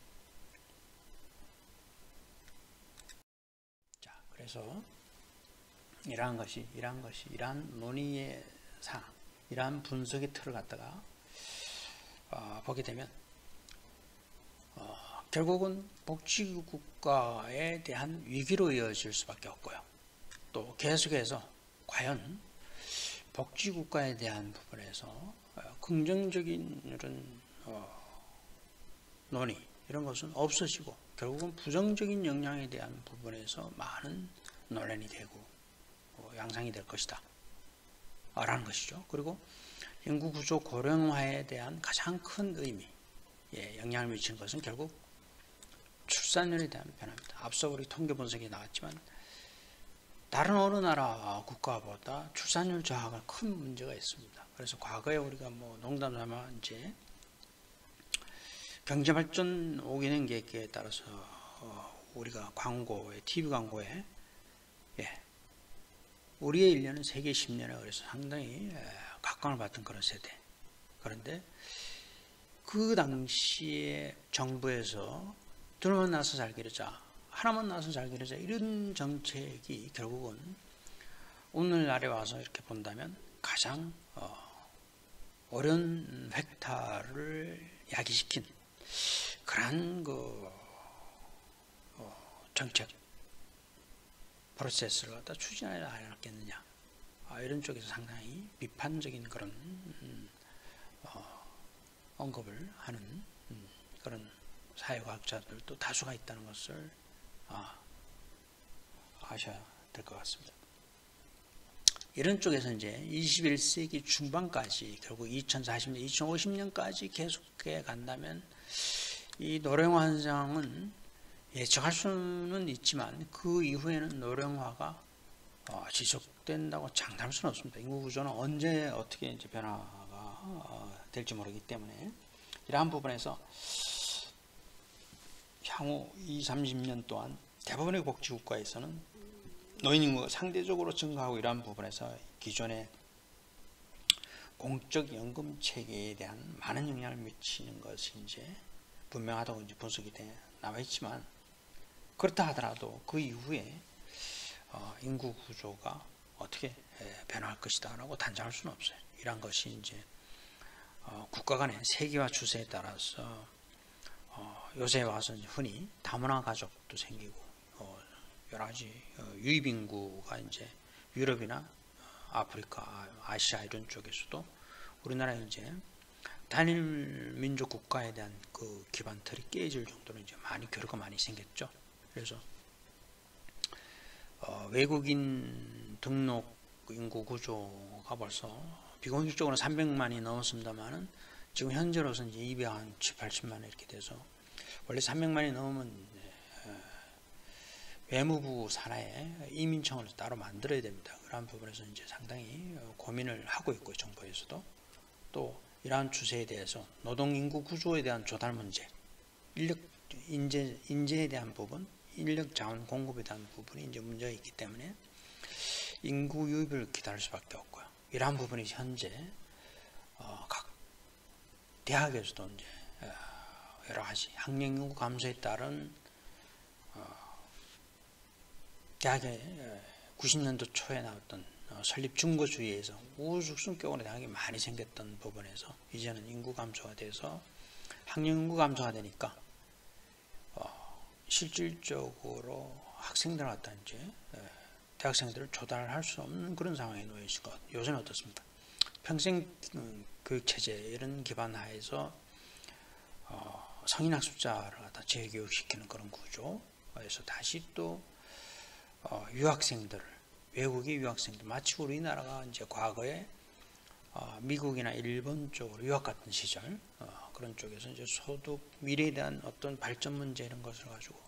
자, 그래서 이러한 것이, 이러한 것이, 이러한 논의의 상, 이러한 분석의 틀을 갖다가 어, 보게 되면 어, 결국은 복지국가에 대한 위기로 이어질 수밖에 없고요. 또 계속해서 과연 복지국가에 대한 부분에서 어, 긍정적인 이런 어, 논의 이런 것은 없어지고 결국은 부정적인 영향에 대한 부분에서 많은 논란이 되고 어, 양상이 될 것이다 라는 것이죠. 그리고 인구구조 고령화에 대한 가장 큰 의미, 예, 영향을 미치는 것은 결국 출산율에 대한 변화입니다. 앞서 우리 통계 분석이 나왔지만 다른 어느 나라 국가보다 출산율 저하가 큰 문제가 있습니다. 그래서 과거에 우리가 뭐 농담 삼아 이제 경제발전 오 개년 계획에 따라서 어 우리가 광고에 티비 광고에 예, 우리의 일 년은 세계 십 년에 그래서 상당히 각광을 받던 그런 세대. 그런데 그 당시에 정부에서 둘만 나서 잘 기르자, 하나만 나서 잘 기르자 이런 정책이 결국은 오늘날에 와서 이렇게 본다면 가장 어, 어려운 획타를 야기시킨 그러한 그 어, 정책 프로세스를 갖다 추진하지 않았겠느냐, 아, 이런 쪽에서 상당히 비판적인 그런 음, 어, 언급을 하는 음, 그런 사회과학자들도 다수가 있다는 것을 아, 아셔야 될 것 같습니다. 이런 쪽에서 이제 이십일 세기 중반까지 결국 이천사십 년, 이천오십 년까지 계속해 간다면 이 노령화 현상은 예측할 수는 있지만 그 이후에는 노령화가 어, 지속된다고 장담할 수는 없습니다. 인구 구조는 언제 어떻게 이제 변화가 어, 될지 모르기 때문에 이러한 부분에서 향후 이십, 삼십 년 동안 대부분의 복지국가에서는 노인 인구가 상대적으로 증가하고 이러한 부분에서 기존의 공적 연금 체계에 대한 많은 영향을 미치는 것이 이제 분명하다고 이제 분석이 돼 나와 있지만, 그렇다 하더라도 그 이후에 어, 인구 구조가 어떻게 변화할 것이다라고 단정할 수는 없어요. 이러한 것이 이제 어, 국가 간의 세계화 추세에 따라서 어, 요새 와서 이제 흔히 다문화 가족도 생기고 어, 여러 가지 어, 유입 인구가 이제 유럽이나 아프리카, 아시아 이런 쪽에서도 우리나라 이제 단일 민족 국가에 대한 그 기반 틀이 깨질 정도로 이제 많이 교류가 많이 생겼죠. 그래서 어, 외국인 등록 인구 구조가 벌써 비공식적으로 삼백만이 넘었습니다만은 지금 현재로서는 이제 이백칠, 팔십만 이렇게 돼서, 원래 삼백만이 넘으면 외무부 산하에 이민청을 따로 만들어야 됩니다. 그런 부분에서 이제 상당히 고민을 하고 있고, 정부에서도 또 이러한 추세에 대해서 노동 인구 구조에 대한 조달 문제, 인력 인재 인재에 대한 부분, 인력 자원 공급에 대한 부분이 이제 문제가 있기 때문에 인구 유입을 기다릴 수밖에 없고요. 이러한 부분이 현재 어, 각 대학에서도 이제 여러 가지 학령 인구 감소에 따른 어, 대학의 구십 년도 초에 나왔던 어, 설립 중거주의에서 우후죽순격으로 대학이 많이 생겼던 부분에서 이제는 인구 감소가 돼서 학령 인구 감소가 되니까 어, 실질적으로 학생들 갖다 이제 에, 대학생들을 조달할 수 없는 그런 상황에 놓여 있을 것 같아요. 요새는 어떻습니까? 평생 교육 체제 이런 기반 하에서 어, 성인 학습자를 갖다 재교육시키는 그런 구조에서 다시 또 어, 유학생들을, 외국의 유학생들, 마치 우리나라가 이제 과거에 어, 미국이나 일본 쪽으로 유학 갔던 시절 어, 그런 쪽에서 이제 소득, 미래에 대한 어떤 발전 문제 이런 것을 가지고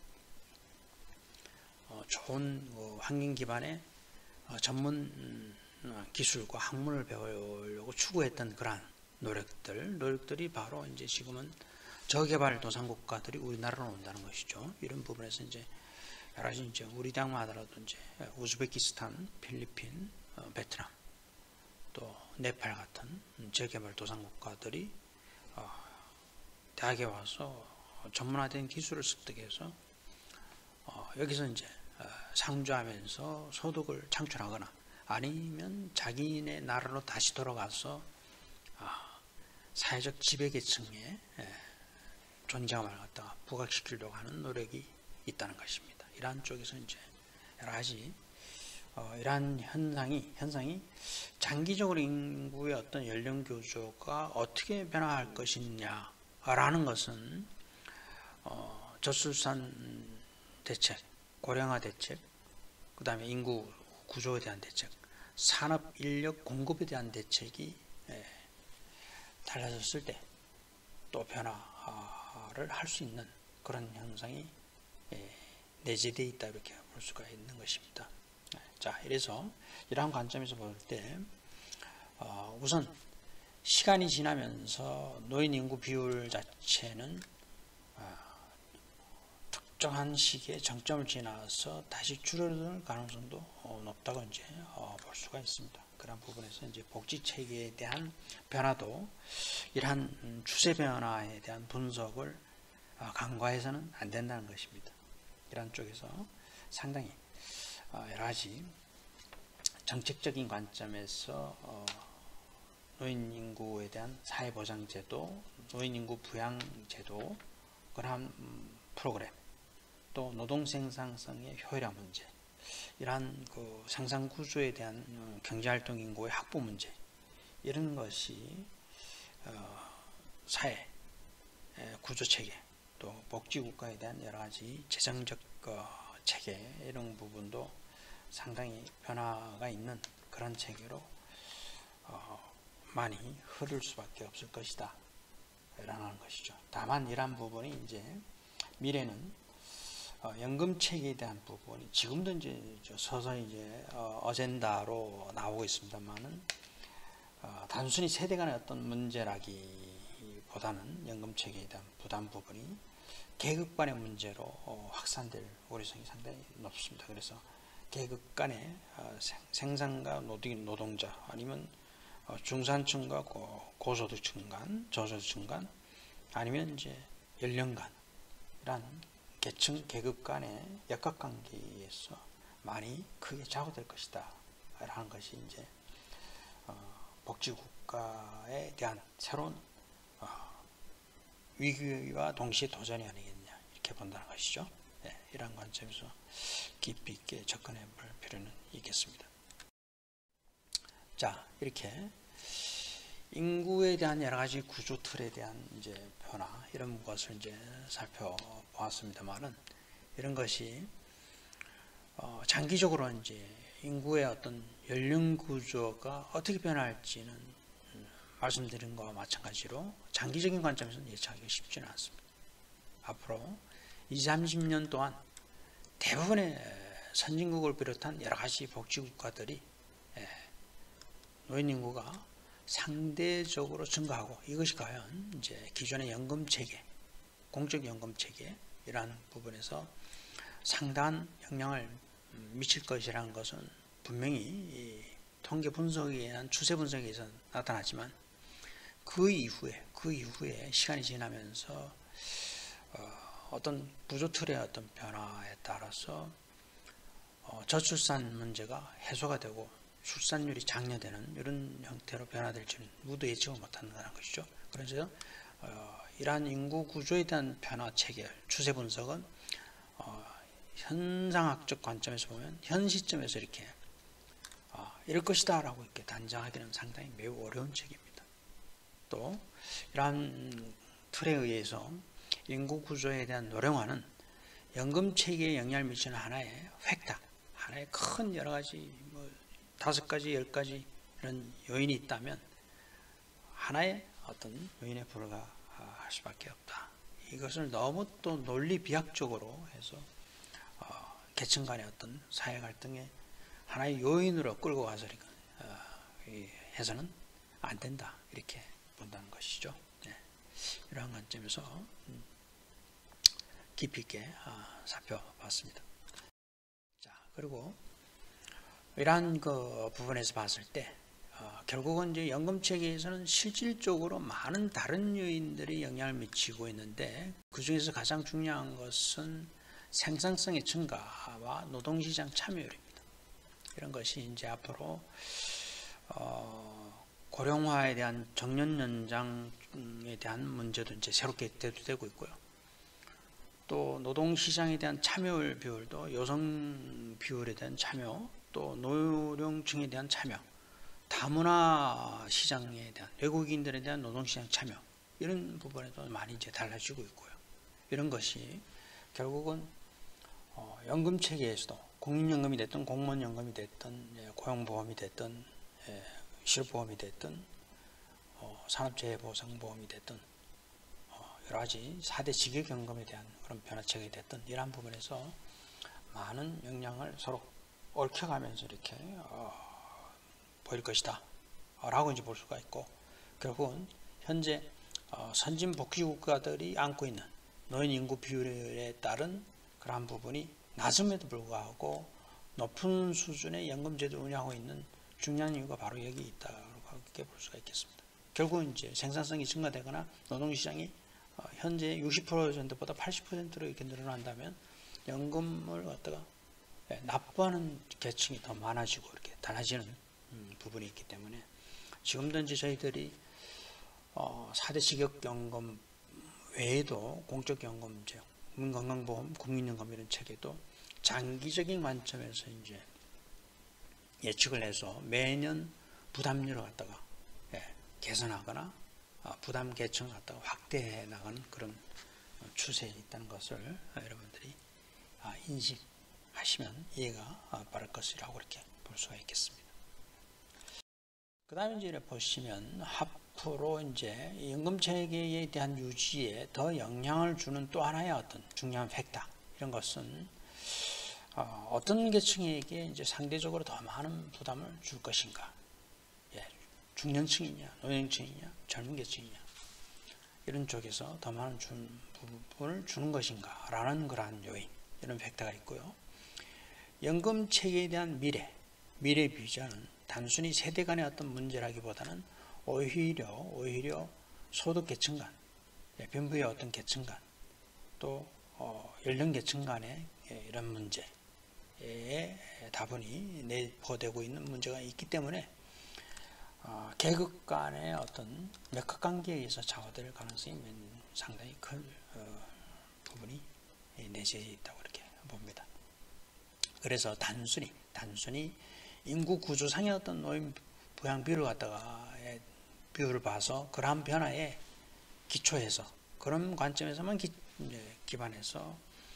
어, 좋은 어, 환경 기반의 어, 전문 음, 기술과 학문을 배우려고 추구했던 그러한 노력들, 노력들이 바로 이제 지금은 저개발도상 국가들이 우리나라로 온다는 것이죠. 이런 부분에서 이제 여러 가지 이제 우리 대학만 하더라도 이제 우즈베키스탄, 필리핀, 어, 베트남, 또 네팔 같은 저개발도상 국가들이 어, 대학에 와서 전문화된 기술을 습득해서 어, 여기서 이제 어, 상주하면서 소득을 창출하거나 아니면 자기네 나라로 다시 돌아가서 어, 사회적 지배계층의 에, 존재감을 갖다가 부각시키려고 하는 노력이 있다는 것입니다. 이러한 쪽에서 이제 여러 가지 어, 이러한 현상이 현상이 장기적으로 인구의 어떤 연령 구조가 어떻게 변화할 것이냐라는 것은 어, 저출산 대책, 고령화 대책, 그 다음에 인구 구조에 대한 대책, 산업 인력 공급에 대한 대책이 예, 달라졌을 때 또 변화를 할 수 있는 그런 현상이 예, 내재되어 있다 이렇게 볼 수가 있는 것입니다. 자, 이래서 이러한 관점에서 볼 때 어, 우선 시간이 지나면서 노인 인구 비율 자체는 어, 특정한 시기에 정점을 지나서 다시 줄어들 가능성도 어, 높다고 이제 어, 볼 수가 있습니다. 그런 부분에서 이제 복지 체계에 대한 변화도 이러한 추세 변화에 대한 분석을 어, 간과해서는 안 된다는 것입니다. 이런 쪽에서 상당히 어, 여러 가지 정책적인 관점에서 어, 노인 인구에 대한 사회보장제도, 노인 인구 부양제도, 그런 프로그램, 또 노동 생산성의 효율화 문제, 이러한 그 생산 구조에 대한 경제활동 인구의 확보 문제, 이런 것이 어, 사회 구조 체계, 또 복지국가에 대한 여러 가지 재정적 어, 체계, 이런 부분도 상당히 변화가 있는 그런 체계로 어, 많이 흐를 수밖에 없을 것이다 라는 것이죠. 다만 이러한 부분이 이제 미래는 어, 연금 체계에 대한 부분이 지금도 이제 서서히 이제 어, 어젠다로 나오고 있습니다만은 어, 단순히 세대 간의 어떤 문제라기보다는 연금 체계에 대한 부담 부분이 계급 간의 문제로 어, 확산될 우려성이 상당히 높습니다. 그래서 계급 간의 어, 생, 생산과 노동, 노동자, 아니면 어, 중산층과 고, 고소득층 간, 저소득층 간, 아니면 이제 연령 간, 이런 계층, 계급 간의 역학관계에서 많이 크게 좌우될 것이다 라는 것이 이제 어, 복지국가에 대한 새로운 어, 위기와 동시에 도전이 아니겠냐, 이렇게 본다는 것이죠. 네, 이런 관점에서 깊이 있게 접근해 볼 필요는 있겠습니다. 자, 이렇게 인구에 대한 여러 가지 구조 틀에 대한 이제 변화, 이런 것을 이제 살펴보았습니다만은, 이런 것이 어, 장기적으로 이제 인구의 어떤 연령 구조가 어떻게 변할지는 음, 말씀드린 것과 마찬가지로 장기적인 관점에서는 예측하기가 쉽지는 않습니다. 앞으로 이십, 삼십 년 동안 대부분의 선진국을 비롯한 여러 가지 복지국가들이 노인 인구가 상대적으로 증가하고, 이것이 과연 이제 기존의 연금 체계, 공적 연금 체계, 이러한 부분에서 상당한 영향을 미칠 것이라는 것은 분명히 이 통계 분석에 의한 추세 분석에 의해서 나타나지만, 그 이후에 그 이후에 시간이 지나면서 어, 어떤 구조 틀의 어떤 변화에 따라서 어, 저출산 문제가 해소가 되고 출산율이 장려되는 이런 형태로 변화될지는 누구도 예측을 못한다는 것이죠. 그래서 어, 이러한 인구 구조에 대한 변화 체계, 추세 분석은 어, 현상학적 관점에서 보면 현 시점에서 이렇게 어, 이럴 것이다 라고 이렇게 단정하기는 상당히 매우 어려운 책입니다. 또 이러한 틀에 의해서 인구 구조에 대한 노령화는 연금 체계에 영향을 미치는 하나의 팩터, 하나의 큰 여러 가지 뭐 다섯 가지, 열 가지 이런 요인이 있다면 하나의 어떤 요인에 불과할 수밖에 없다. 이것을 너무 또 논리 비약적으로 해서 어, 계층 간의 어떤 사회 갈등의 하나의 요인으로 끌고 가서 어, 해서는 안 된다, 이렇게 본다는 것이죠. 네. 이러한 관점에서 음, 깊이 있게 어, 살펴봤습니다. 자, 그리고 이러한 그 부분에서 봤을 때 어, 결국은 이제 연금 체계에서는 실질적으로 많은 다른 요인들이 영향을 미치고 있는데, 그 중에서 가장 중요한 것은 생산성의 증가와 노동시장 참여율입니다. 이런 것이 이제 앞으로 어, 고령화에 대한 정년 연장에 대한 문제도 이제 새롭게 대두되고 있고요. 또 노동시장에 대한 참여율 비율도 여성 비율에 대한 참여, 또 노령층에 대한 참여, 다문화 시장에 대한 외국인들에 대한 노동시장 참여, 이런 부분에도 많이 이제 달라지고 있고요. 이런 것이 결국은 어, 연금 체계에서도 국민연금이 됐든 공무원연금이 됐든 예, 고용보험이 됐든 예, 실업보험이 됐든 어, 산업재해보상보험이 됐든 어, 여러 가지 사 대 직역연금에 대한 그런 변화책이 됐든 이러한 부분에서 많은 영향을 서로 얽혀가면서 이렇게 어, 보일 것이다 라고 이제 볼 수가 있고, 결국은 현재 어, 선진 복지국가들이 안고 있는 노인 인구 비율에 따른 그러한 부분이 낮음에도 불구하고 높은 수준의 연금제도를 운영하고 있는 중요한 이유가 바로 여기 있다고 이렇게 볼 수가 있겠습니다. 결국은 이제 생산성이 증가되거나 노동시장이 어, 현재 육십 퍼센트보다 팔십 퍼센트로 이렇게 늘어난다면 연금을 갖다가 납부하는 계층이 더 많아지고 이렇게 달라지는 음, 부분이 있기 때문에 지금도 이제 저희들이 어, 사 대 직역연금 외에도 공적연금제, 국민건강보험, 국민연금 이런 체계도 장기적인 관점에서 이제 예측을 해서 매년 부담률을 갖다가 예, 개선하거나 어, 부담 계층을 갖다가 확대해 나가는 그런 추세에 있다는 것을 여러분들이 아, 인식하시면 이해가 아, 빠를 것이라고 이렇게 볼 수가 있겠습니다. 그 다음에 이제 보시면 앞으로 이제 연금 체계에 대한 유지에 더 영향을 주는 또 하나의 어떤 중요한 팩터, 이런 것은 어, 어떤 계층에게 이제 상대적으로 더 많은 부담을 줄 것인가, 예, 중년층이냐, 노년층이냐, 젊은 계층이냐, 이런 쪽에서 더 많은 준, 부분을 주는 것인가 라는 그러한 요인, 이런 팩터가 있고요. 연금 체계에 대한 미래, 미래 비전은 단순히 세대 간의 어떤 문제라기보다는 오히려 오히려 소득 계층 간, 빈부의 어떤 계층 간, 또 어, 연령 계층 간의 이런 문제에 다분히 내포되고 있는 문제가 있기 때문에 어, 계급 간의 어떤 맥락 관계에 의해서 좌우될 가능성이 상당히 큰 어, 부분이 내재해 있다고 이렇게 봅니다. 그래서 단순히 단순히 인구 구조상의 어떤 노인 부양 비율을 갖다가 비율을 봐서 그러한 변화에 기초해서 그런 관점에서만 기, 이제 기반해서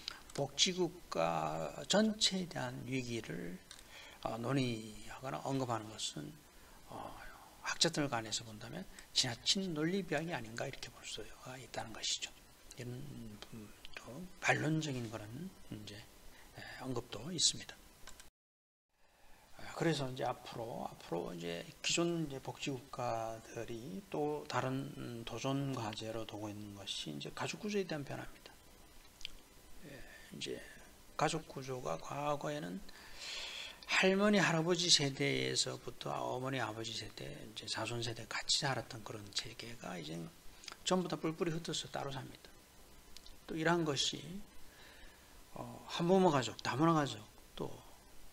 복지국가 전체에 대한 위기를 어, 논의하거나 언급하는 것은 어, 학자들 간에서 본다면 지나친 논리 비약이 아닌가 이렇게 볼 수가 있다는 것이죠. 이런 또 반론적인 그런 이제 언급도 있습니다. 그래서 이제 앞으로 앞으로 이제 기존 이제 복지국가들이 또 다른 도전 과제로 두고 있는 것이 이제 가족 구조에 대한 변화입니다. 예, 이제 가족 구조가 과거에는 할머니 할아버지 세대에서부터 어머니 아버지 세대, 이제 자손 세대 같이 살았던 그런 체계가 이제 전부 다 뿔뿔이 흩어서 따로 삽니다. 또 이러한 것이 어, 한부모 가족, 다문화 가족, 또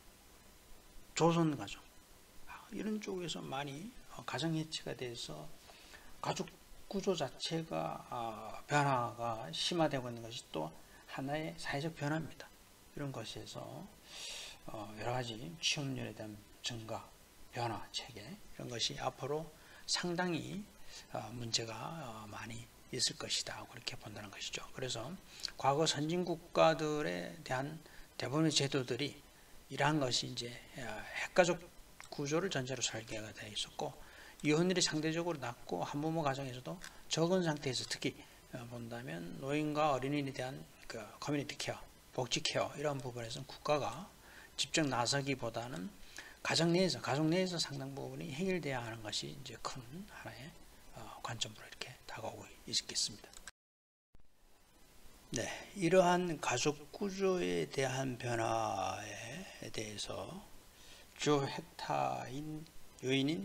조선 가족, 이런 쪽에서 많이 가정 해체가 돼서 가족 구조 자체가 변화가 심화되고 있는 것이 또 하나의 사회적 변화입니다. 이런 것에서 여러 가지 취업률에 대한 증가, 변화, 체계, 이런 것이 앞으로 상당히 문제가 많이 있을 것이다, 그렇게 본다는 것이죠. 그래서 과거 선진국가들에 대한 대부분의 제도들이 이러한 것이 이제 핵가족 구조를 전제로 설계가 되어 있었고, 이혼율이 상대적으로 낮고 한부모 가정에서도 적은 상태에서 특히 본다면 노인과 어린이에 대한 그 커뮤니티 케어, 복지 케어, 이런 부분에서는 국가가 직접 나서기보다는 가정 내에서 가족 내에서 상당 부분이 해결돼야 하는 것이 이제 큰 하나의 관점으로 이렇게 다가오고 있겠습니다. 네, 이러한 가족 구조에 대한 변화에 대해서 주요 팩터인 요인인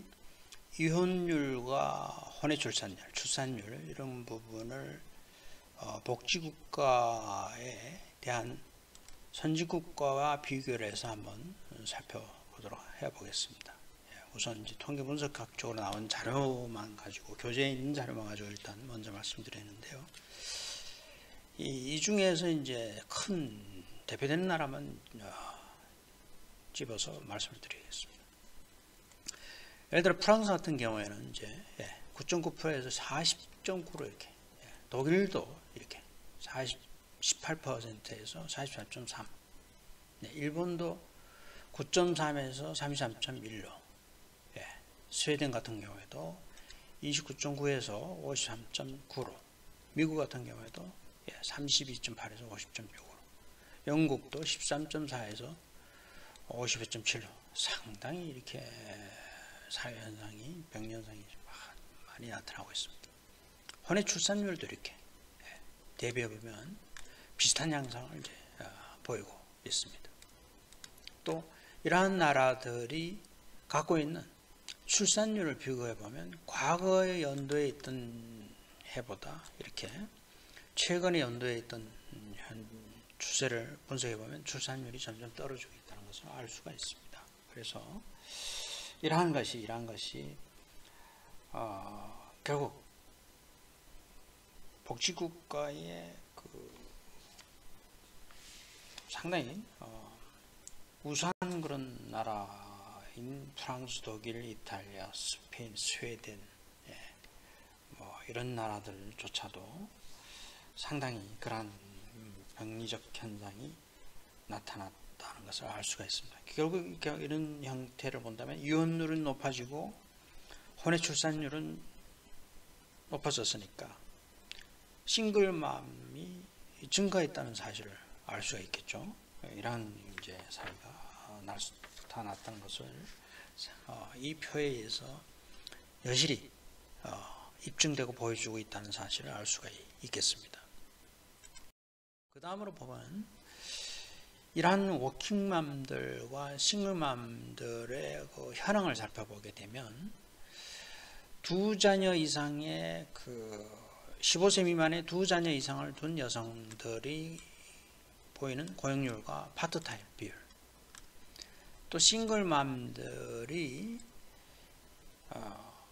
이혼율과 혼외 출산율, 출산율, 이런 부분을 어, 복지국가에 대한 선진국가와 비교를 해서 한번 살펴보도록 해보겠습니다. 우선 이제 통계 분석학 쪽으로 나온 자료만 가지고, 교재에 있는 자료만 가지고 일단 먼저 말씀드리는데요. 이, 이 중에서 이제 큰 대표되는 나라만 어, 집어서 말씀을 드리겠습니다. 예를 들어 프랑스 같은 경우에는 이제 예, 구 점 구 퍼센트에서 사십 점 구로 이렇게, 예, 독일도 이렇게 사십, 십팔 퍼센트에서 사십사 점 삼, 네, 일본도 구 점 삼에서 삼십삼 점 일로, 예, 스웨덴 같은 경우에도 이십구 점 구에서 오십삼 점 구로, 미국 같은 경우에도 예, 삼십이 점 팔에서 오십 점 육으로, 영국도 십삼 점 사에서 오십오 점 칠로 상당히 이렇게 사회현상이, 병현상이 많이 나타나고 있습니다. 혼외 출산율도 이렇게 예, 대비해보면 비슷한 양상을 이제 어, 보이고 있습니다. 또 이러한 나라들이 갖고 있는 출산율을 비교해보면 과거의 연도에 있던 해보다 이렇게 최근의 연도에 있던 현 추세를 분석해보면 출산율이 점점 떨어지고 있다는 것을 알 수가 있습니다. 그래서 이러한 것이 이러한 것이 어, 결국 복지국가의 그 상당히 어, 우수한 그런 나라인 프랑스, 독일, 이탈리아, 스페인, 스웨덴, 예, 뭐 이런 나라들조차도 상당히 그러한 병리적 현상이 나타났다는 것을 알 수가 있습니다. 결국 이런 형태를 본다면 이혼율은 높아지고 혼외 출산율은 높아졌으니까 싱글맘이 증가했다는 사실을 알 수가 있겠죠. 이러한 이제 사회가 나타났다는 것을 이 표에 의해서 여실히 입증되고 보여주고 있다는 사실을 알 수가 있겠습니다. 그 다음으로 보면 이러한 워킹맘들과 싱글맘들의 그 현황을 살펴보게 되면 두 자녀 이상의 그 십오 세 미만의 두 자녀 이상을 둔 여성들이 보이는 고용률과 파트타임 비율, 또 싱글맘들이 어,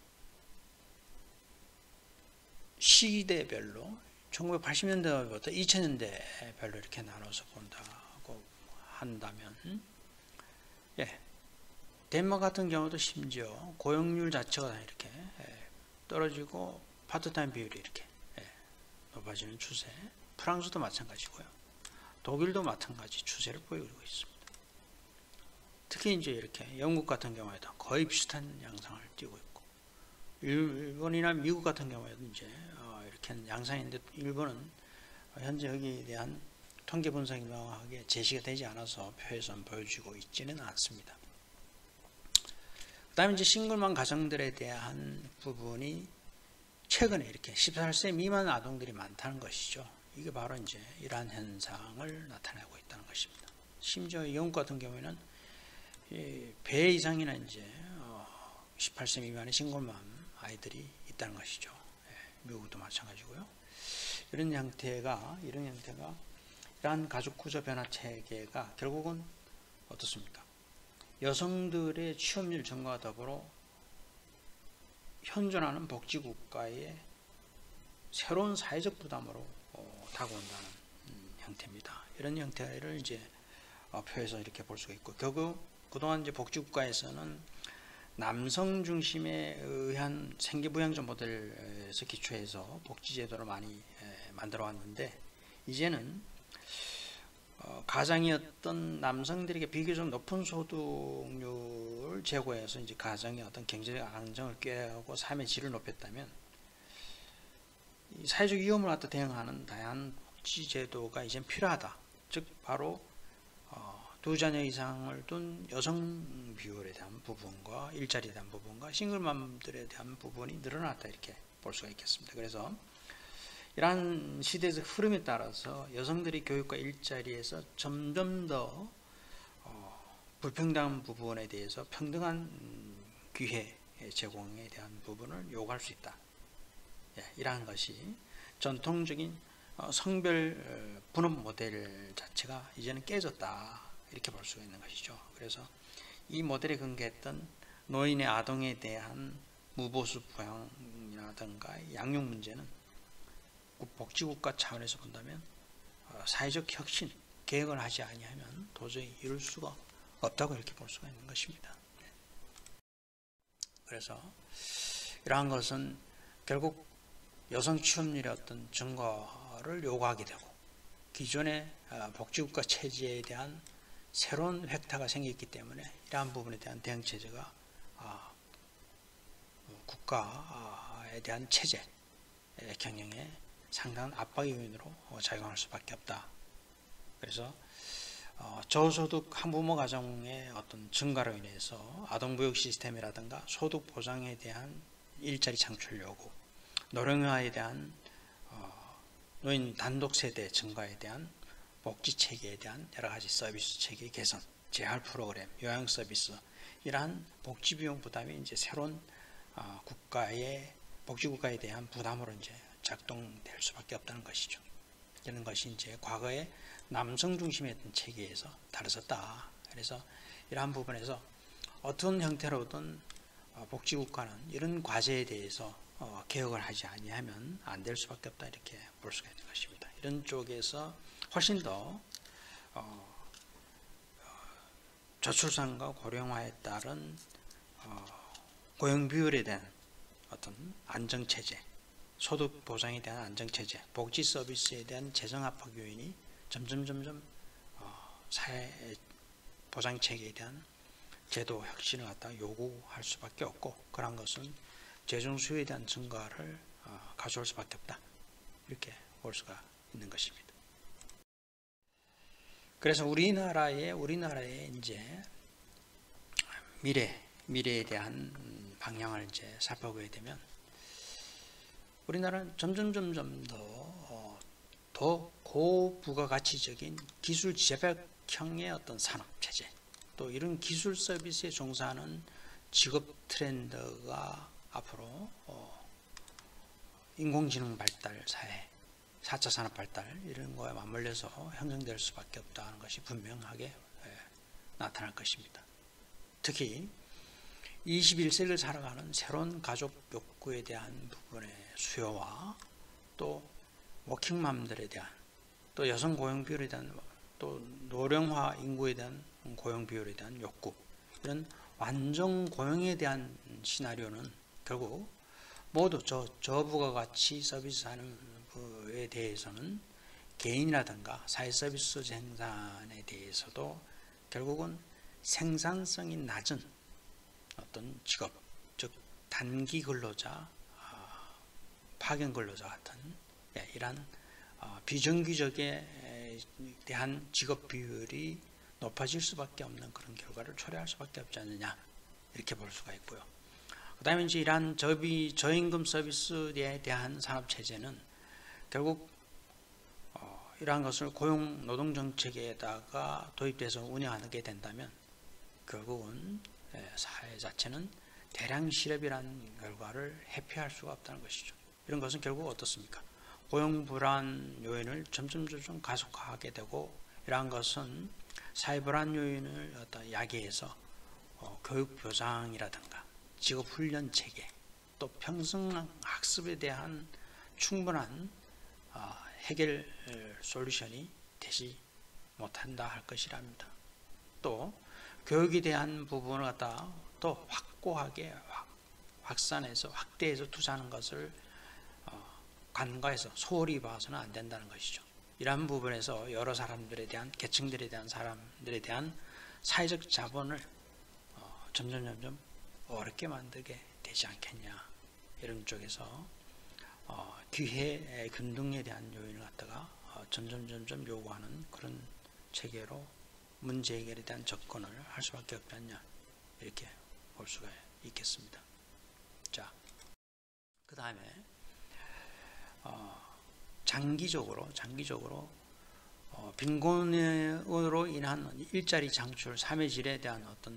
시대별로 천구백팔십 년대부터 이천 년대별로 이렇게 나눠서 본다고 한다면, 예, 덴마크 같은 경우도 심지어 고용률 자체가 이렇게 떨어지고 파트타임 비율이 이렇게 높아지는 추세, 프랑스도 마찬가지고요, 독일도 마찬가지 추세를 보이고 있습니다. 특히 이제 이렇게 영국 같은 경우에도 거의 비슷한 양상을 띠고 있고, 일본이나 미국 같은 경우에도 이제 이렇게 양상인데, 일본은 현재 여기에 대한 통계 분석이 명확하게 제시가 되지 않아서 표에서는 보여주고 있지는 않습니다. 그 다음에 이제 싱글맘 가정들에 대한 부분이 최근에 이렇게 십사 세 미만 아동들이 많다는 것이죠. 이게 바로 이제 이러한 현상을 나타내고 있다는 것입니다. 심지어 영국 같은 경우에는 배 이상이나 이제 십팔 세 미만의 싱글맘 아이들이 있다는 것이죠. 미국도 마찬가지고요. 이런 형태가 이런 형태가 이러한 가족 구조 변화 체계가 결국은 어떻습니까? 여성들의 취업률 증가와 더불어 현존하는 복지국가의 새로운 사회적 부담으로 어, 다가온다는 음, 형태입니다. 이런 형태를 이제 어, 표에서 이렇게 볼 수가 있고, 결국 그동안 이제 복지국가에서는 남성 중심에 의한 생계부양제 모델에서 기초해서 복지제도를 많이 에, 만들어 왔는데, 이제는 어, 가장이었던 남성들에게 비교적 높은 소득률을 제고해서 이제 가정의 어떤 경제적 안정을 꾀하고 삶의 질을 높였다면, 이 사회적 위험을 갖다 대응하는 다양한 복지제도가 이제 필요하다. 즉 바로 어, 두 자녀 이상을 둔 여성 비율에 대한 부분과 일자리에 대한 부분과 싱글맘들에 대한 부분이 늘어났다, 이렇게 볼 수가 있겠습니다. 그래서 이러한 시대적 흐름에 따라서 여성들이 교육과 일자리에서 점점 더 어, 불평등한 부분에 대해서 평등한 기회 제공에 대한 부분을 요구할 수 있다. 예, 이러한 것이 전통적인 어, 성별 분업 모델 자체가 이제는 깨졌다, 이렇게 볼 수가 있는 것이죠. 그래서 이 모델에 근거했던 노인의 아동에 대한 무보수 부양이라든가 양육 문제는 복지국가 차원에서 본다면 사회적 혁신, 개혁을 하지 아니하면 도저히 이룰 수가 없다고 이렇게 볼 수가 있는 것입니다. 그래서 이러한 것은 결국 여성 취업률의 어떤 증가를 요구하게 되고, 기존의 복지국가 체제에 대한 새로운 획타가 생겼기 때문에 이러한 부분에 대한 대응체제가 국가에 대한 체제 경영에 상당한 압박의 요인으로 작용할 수밖에 없다. 그래서 저소득 한부모 가정의 어떤 증가로 인해서 아동부역 시스템이라든가 소득 보장에 대한 일자리 창출 요구, 노령화에 대한 노인 단독 세대 증가에 대한 복지 체계에 대한 여러 가지 서비스 체계 개선, 재활 프로그램, 요양 서비스, 이러한 복지 비용 부담이 이제 새로운 국가의 복지국가에 대한 부담으로 이제 작동될 수밖에 없다는 것이죠. 이런 것이 이제 과거에 남성 중심이었던 체계에서 달라졌다. 그래서 이러한 부분에서 어떤 형태로든 복지국가는 이런 과제에 대해서 어, 개혁을 하지 아니하면 안 될 수밖에 없다 이렇게 볼 수가 있는 것입니다. 이런 쪽에서 훨씬 더 어, 저출산과 고령화에 따른 어, 고용 비율에 대한 어떤 안정체제, 소득 보장에 대한 안정체제, 복지 서비스에 대한 재정 압박 요인이 점점 점점 어, 사회 보장 체계에 대한 제도 혁신을 갖다 요구할 수밖에 없고, 그런 것은 재정 수요에 대한 증가를 어, 가져올 수밖에 없다 이렇게 볼 수가 있는 것입니다. 그래서 우리나라의 우리나라의 이제 미래 미래에 대한 방향을 이제 살펴보게 되면, 우리나라는 점점 점점 더 어, 더 고부가가치적인 기술 재배형의 어떤 산업 체제, 또 이런 기술 서비스에 종사하는 직업 트렌드가 앞으로 어, 인공지능 발달 사회, 사 차 산업 발달 이런 거에 맞물려서 형성될 수밖에 없다는 것이 분명하게 예, 나타날 것입니다. 특히 이십일 세기를 살아가는 새로운 가족 욕구에 대한 부분의 수요와, 또 워킹맘들에 대한, 또 여성 고용 비율에 대한, 또 노령화 인구에 대한 고용 비율에 대한 욕구, 이런 완전 고용에 대한 시나리오는 결국 모두 저 저부가가치 서비스하는 에 대해서는 개인이라든가 사회 서비스 생산에 대해서도 결국은 생산성이 낮은 어떤 직업, 즉 단기 근로자, 파견 근로자 같은 이러한 비정규직에 대한 직업 비율이 높아질 수밖에 없는 그런 결과를 초래할 수밖에 없지 않느냐 이렇게 볼 수가 있고요. 그 다음에 이제 이러한 저비, 저임금 서비스에 대한 산업 체제는 결국 어, 이러한 것을 고용 노동 정책에다가 도입돼서 운영하게 된다면 결국은 사회 자체는 대량 실업이라는 결과를 회피할 수가 없다는 것이죠. 이런 것은 결국 어떻습니까? 고용 불안 요인을 점점 점점 가속화하게 되고, 이러한 것은 사회 불안 요인을 어떤 야기해서 어, 교육 보장이라든가 직업 훈련 체계, 또 평생 학습에 대한 충분한 어, 해결 솔루션이 되지 못한다 할 것이랍니다. 또 교육에 대한 부분을 갖다 또 확고하게 확, 확산해서 확대해서 투자하는 것을 어, 간과해서 소홀히 봐서는 안 된다는 것이죠. 이러한 부분에서 여러 사람들에 대한, 계층들에 대한 사람들에 대한 사회적 자본을 어, 점점 점점 어렵게 만들게 되지 않겠냐, 이런 쪽에서 어, 기회 균등에 대한 요인을 갖다가 어, 점점 점점 요구하는 그런 체계로 문제 해결에 대한 접근을 할 수밖에 없지 않냐 이렇게 볼 수가 있겠습니다. 자, 그 다음에 어, 장기적으로 장기적으로 어, 빈곤으로 인한 일자리 창출, 삶의 질에 대한 어떤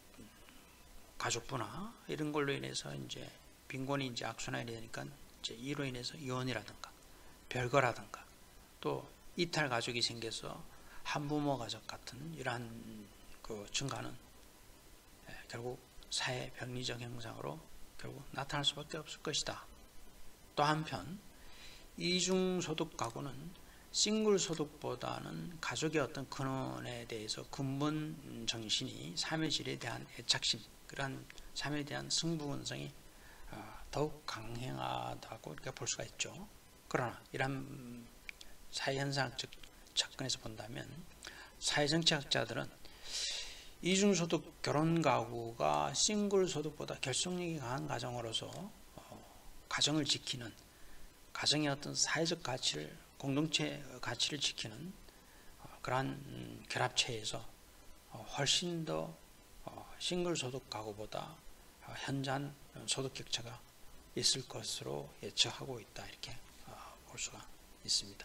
가족부나 이런 걸로 인해서 이제 빈곤이 이제 악순환이 되니까 이제 이로 인해서 이혼이라든가 별거라든가, 또 이탈 가족이 생겨서 한부모 가족 같은 이러한 그 증가는 결국 사회 병리적 현상으로 결국 나타날 수밖에 없을 것이다. 또 한편 이중소득 가구는 싱글 소득보다는 가족의 어떤 근원에 대해서 근본 정신이 삶의 질에 대한 애착심, 그러한 삶에 대한 승부근성이 더욱 강행하다고 이렇게 볼 수가 있죠. 그러나 이러한 사회현상적 접근에서 본다면 사회정치학자들은 이중소득 결혼가구가 싱글소득보다 결속력이 강한 가정으로서 가정을 지키는, 가정의 어떤 사회적 가치를, 공동체 가치를 지키는 그러한 결합체에서 훨씬 더 싱글소득 가구보다 현저한 소득 격차가 있을 것으로 예측하고 있다 이렇게 볼 수가 있습니다.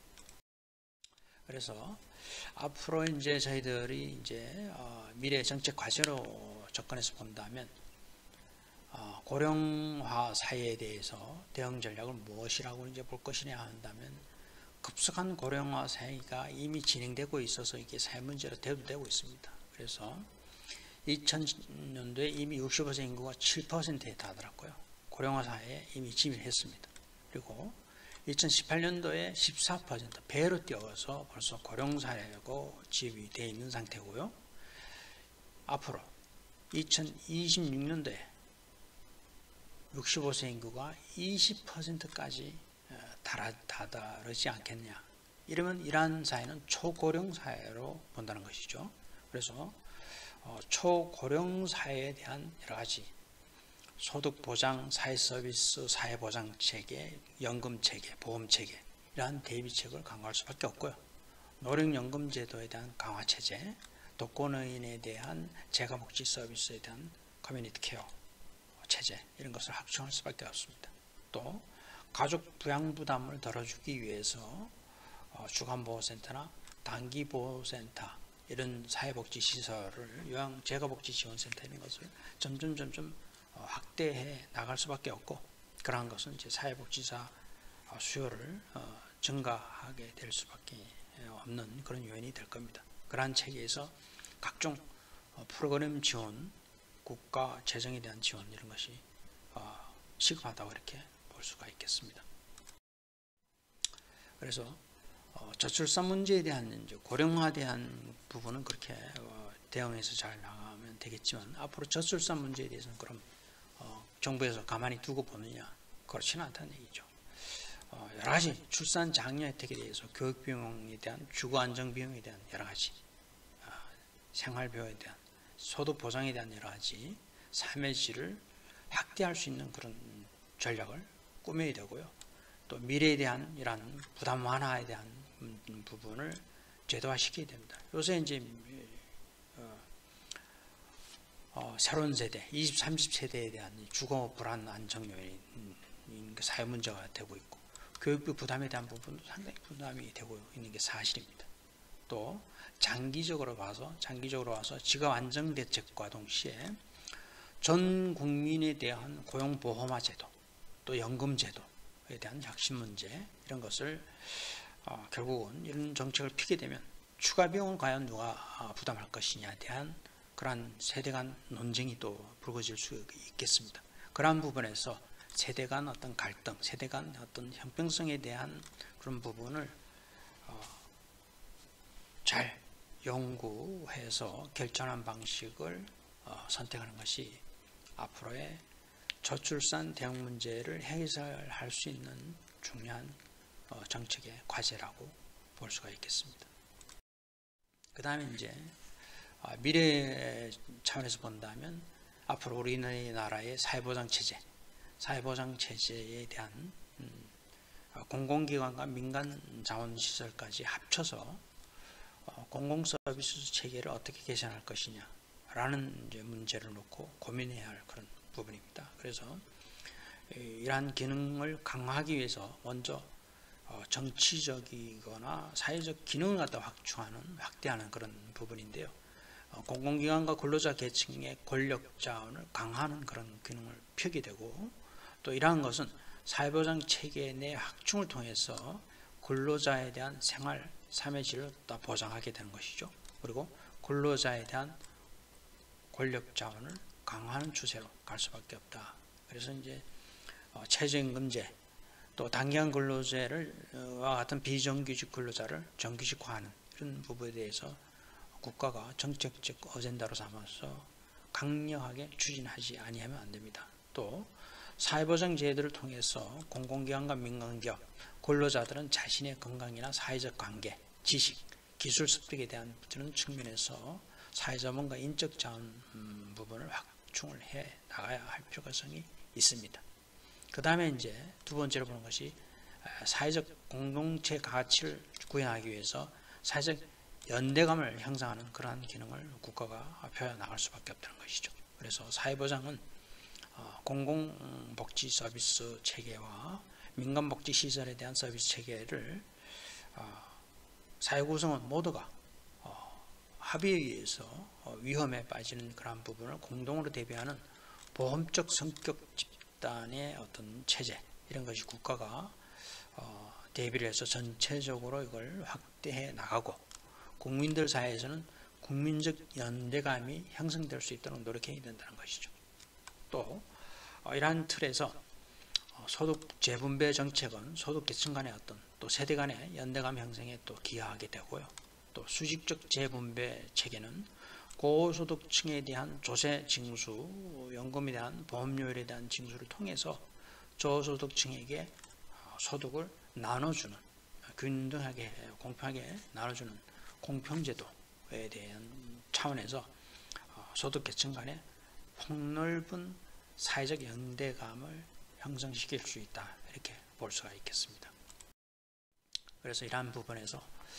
그래서 앞으로 이제 저희들이 이제 미래 정책 과제로 접근해서 본다면 고령화 사회에 대해서 대응 전략을 무엇이라고 이제 볼 것이냐 한다면, 급속한 고령화 사회가 이미 진행되고 있어서 이게 사회 문제로 대두되고 있습니다. 그래서 이천 년도에 이미 육십오 세 인구가 칠 퍼센트에 다다랐고요. 고령화 사회에 이미 진입했습니다. 그리고 이천십팔 년도에 십사 퍼센트 배로 뛰어서 벌써 고령 사회고 진입이 되어 있는 상태고요. 앞으로 이천이십육 년도에 육십오 세 인구가 이십 퍼센트까지 다다르지 않겠냐. 이러면 이러한 사회는 초고령 사회로 본다는 것이죠. 그래서 어, 초고령 사회에 대한 여러 가지 소득 보장, 사회 서비스, 사회 보장 체계, 연금 체계, 보험 체계 이러한 대비책을 강화할 수밖에 없고요. 노령연금 제도에 대한 강화 체제, 독거노인에 대한 재가복지 서비스에 대한 커뮤니티 케어 체제 이런 것을 확충할 수밖에 없습니다. 또 가족 부양 부담을 덜어주기 위해서 어, 주간보호센터나 단기보호센터 이런 사회복지시설을 요양 재가복지지원센터 이런 것을 점점 점점 확대해 나갈 수밖에 없고, 그러한 것은 이제 사회복지사 수요를 증가하게 될 수밖에 없는 그런 요인이 될 겁니다. 그러한 체계에서 각종 프로그램 지원, 국가 재정에 대한 지원 이런 것이 시급하다고 이렇게 볼 수가 있겠습니다. 그래서 저출산 문제에 대한 이제 고령화에 대한 부분은 그렇게 대응해서 잘 나가면 되겠지만, 앞으로 저출산 문제에 대해서는 그럼 어, 정부에서 가만히 두고 보느냐, 그렇지는 않다는 얘기죠. 어, 여러 가지 출산 장려 혜택에 대해서 교육 비용에 대한 주거 안정 비용에 대한 여러 가지 어, 생활 비용에 대한 소득 보장에 대한 여러 가지 삶의 질을 확대할 수 있는 그런 전략을 꾸며야 되고요. 또 미래에 대한 이러한 부담 완화에 대한 부분을 제도화시켜야 됩니다. 요새 이제 어, 어, 새로운 세대, 이십, 삼십 세대에 대한 주거 불안 안정 요인이 사회 문제가 되고 있고, 교육비 부담에 대한 부분도 상당히 부담이 되고 있는 게 사실입니다. 또 장기적으로 봐서 장기적으로 와서 직업 안정 대책과 동시에 전 국민에 대한 고용보험화 제도, 또 연금 제도에 대한 혁신 문제 이런 것을 어, 결국은 이런 정책을 피게 되면 추가 비용은 과연 누가 부담할 것이냐에 대한 그러한 세대 간 논쟁이 또 불거질 수 있겠습니다. 그러한 부분에서 세대 간 어떤 갈등, 세대 간 어떤 형평성에 대한 그런 부분을 어, 잘 연구해서 결정한 방식을 어, 선택하는 것이 앞으로의 저출산 대응 문제를 해결할 수 있는 중요한 어, 정책의 과제라고 볼 수가 있겠습니다. 그 다음에 이제 어, 미래 차원에서 본다면 앞으로 우리나라의 사회보장 체제, 사회보장 체제에 대한 음, 어, 공공기관과 민간 자원시설까지 합쳐서 어, 공공서비스 체계를 어떻게 개선할 것이냐라는 이제 문제를 놓고 고민해야 할 그런 부분입니다. 그래서 이러한 기능을 강화하기 위해서 먼저 정치적이거나 사회적 기능을 갖다 확충하는, 확대하는 그런 부분인데요. 공공기관과 근로자 계층의 권력 자원을 강화하는 그런 기능을 펴게 되고, 또 이러한 것은 사회보장 체계 내 확충을 통해서 근로자에 대한 생활, 삶의 질을 다 보장하게 되는 것이죠. 그리고 근로자에 대한 권력 자원을 강화하는 추세로 갈 수밖에 없다. 그래서 이제 최저임금제, 또 단기간 근로제와 같은 비정규직 근로자를 정규직화하는 이런 부분에 대해서 국가가 정책적 어젠다로 삼아서 강력하게 추진하지 아니하면 안 됩니다. 또 사회보장 제도를 통해서 공공기관과 민간기업, 근로자들은 자신의 건강이나 사회적 관계, 지식, 기술 습득에 대한 그런 측면에서 사회자본과 인적 자원 부분을 확충을 해 나가야 할 필요성이 있습니다. 그 다음에 이제 두 번째로 보는 것이 사회적 공동체 가치를 구현하기 위해서 사회적 연대감을 형성하는 그러한 기능을 국가가 펴 나갈 수밖에 없다는 것이죠. 그래서 사회보장은 공공복지 서비스 체계와 민간복지 시설에 대한 서비스 체계를 사회구성원 모두가 합의에 의해서 위험에 빠지는 그러한 부분을 공동으로 대비하는 보험적 성격 집단의 어떤 체제, 이런 것이 국가가 대비를 해서 전체적으로 이걸 확대해 나가고, 국민들 사이에서는 국민적 연대감이 형성될 수 있도록 노력해야 된다는 것이죠. 또 이러한 틀에서 소득 재분배 정책은 소득 계층 간의 어떤 또 세대 간의 연대감 형성에 또 기여하게 되고요. 또 수직적 재분배 체계는 고소득층에 대한 조세 징수, 연금에 대한 보험료율에 대한 징수를 통해서 저소득층에게 소득을 나눠주는, 균등하게 공평하게 나눠주는 공평제도에 대한 차원에서 소득 계층 간의 폭넓은 사회적 연대감을 형성시킬 수 있다, 이렇게 볼 수가 있겠습니다. 그래서 이러한 부분에서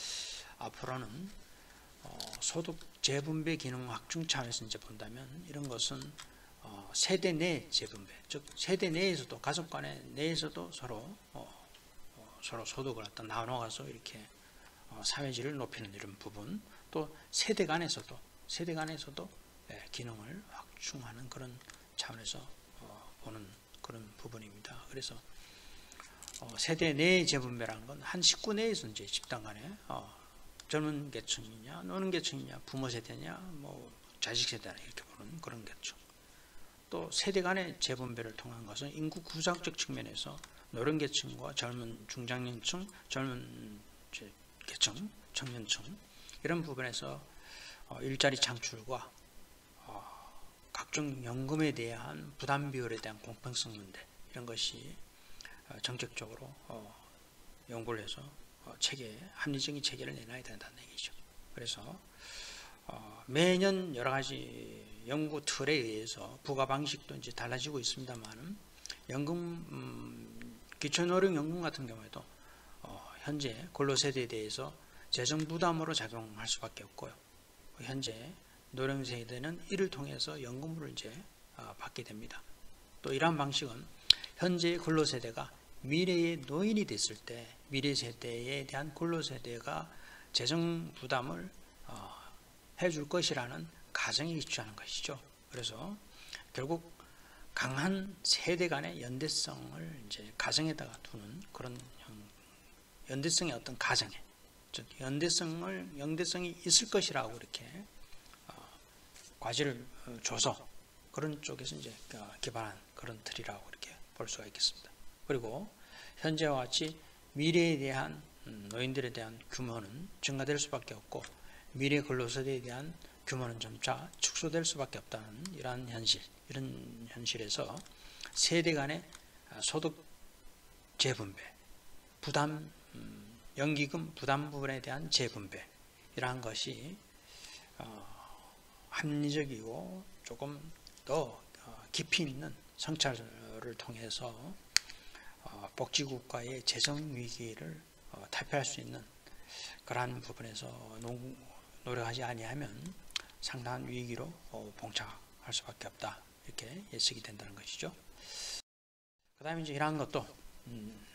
앞으로는 어, 소득 재분배 기능 확충 차원에서 이제 본다면 이런 것은 어, 세대 내 재분배, 즉 세대 내에서도 가족 간의 내에서도 서로 어, 어, 서로 소득을 어떤 나눠가서 이렇게 어, 사회질을 높이는 이런 부분, 또 세대 간에서도 세대 간에서도 예, 기능을 확충하는 그런 차원에서 어, 보는 그런 부분입니다. 그래서 어, 세대 내 재분배라는 건 한 식구 내에서 이제 집단 간에 어, 젊은 계층이냐, 노는 계층이냐, 부모 세대냐, 뭐 자식 세대냐 이렇게 보는 그런 계층. 또 세대 간의 재분배를 통한 것은 인구 구성적 측면에서 노령 계층과 젊은 중장년층, 젊은 계층, 청년층 이런 부분에서 어, 일자리 창출과 어, 각종 연금에 대한 부담 비율에 대한 공평성 문제 이런 것이 어, 정책적으로 어, 연구를 해서 어, 체계, 합리적인 체계를 내놔야 된다는 얘기죠. 그래서 어, 매년 여러 가지 연구 틀에 의해서 부과 방식도 이제 달라지고 있습니다만은 연금 음, 기초노령연금 같은 경우에도 어, 현재 근로세대에 대해서 재정 부담으로 작용할 수밖에 없고요. 현재 노령세대는 이를 통해서 연금을 이제 어, 받게 됩니다. 또 이러한 방식은 현재 근로세대가 미래의 노인이 됐을 때 미래 세대에 대한 근로세대가 재정 부담을 어, 해줄 것이라는 가정에 기초하는 것이죠. 그래서 결국 강한 세대 간의 연대성을 이제 가정에다가 두는 그런 연대성의 어떤 가정에, 즉 연대성을 연대성이 있을 것이라고 이렇게 어, 과제를 줘서 그런 쪽에서 이제 기반한 그런 틀이라고 이렇게 볼 수가 있겠습니다. 그리고 현재와 같이 미래에 대한 노인들에 대한 규모는 증가될 수밖에 없고 미래 근로세대에 대한 규모는 점차 축소될 수밖에 없다는 이러한 현실, 이런 현실에서 세대 간의 소득 재분배, 부담, 연기금 부담 부분에 대한 재분배 이러한 것이 어, 합리적이고 조금 더 깊이 있는 성찰을 통해서 어, 복지국가의 재정 위기를 어, 탈피할 수 있는 그러한 부분에서 노, 노력하지 아니하면 상당한 위기로 어, 봉착할 수밖에 없다, 이렇게 예측이 된다는 것이죠. 그 다음에 이제 이러한 것도 음,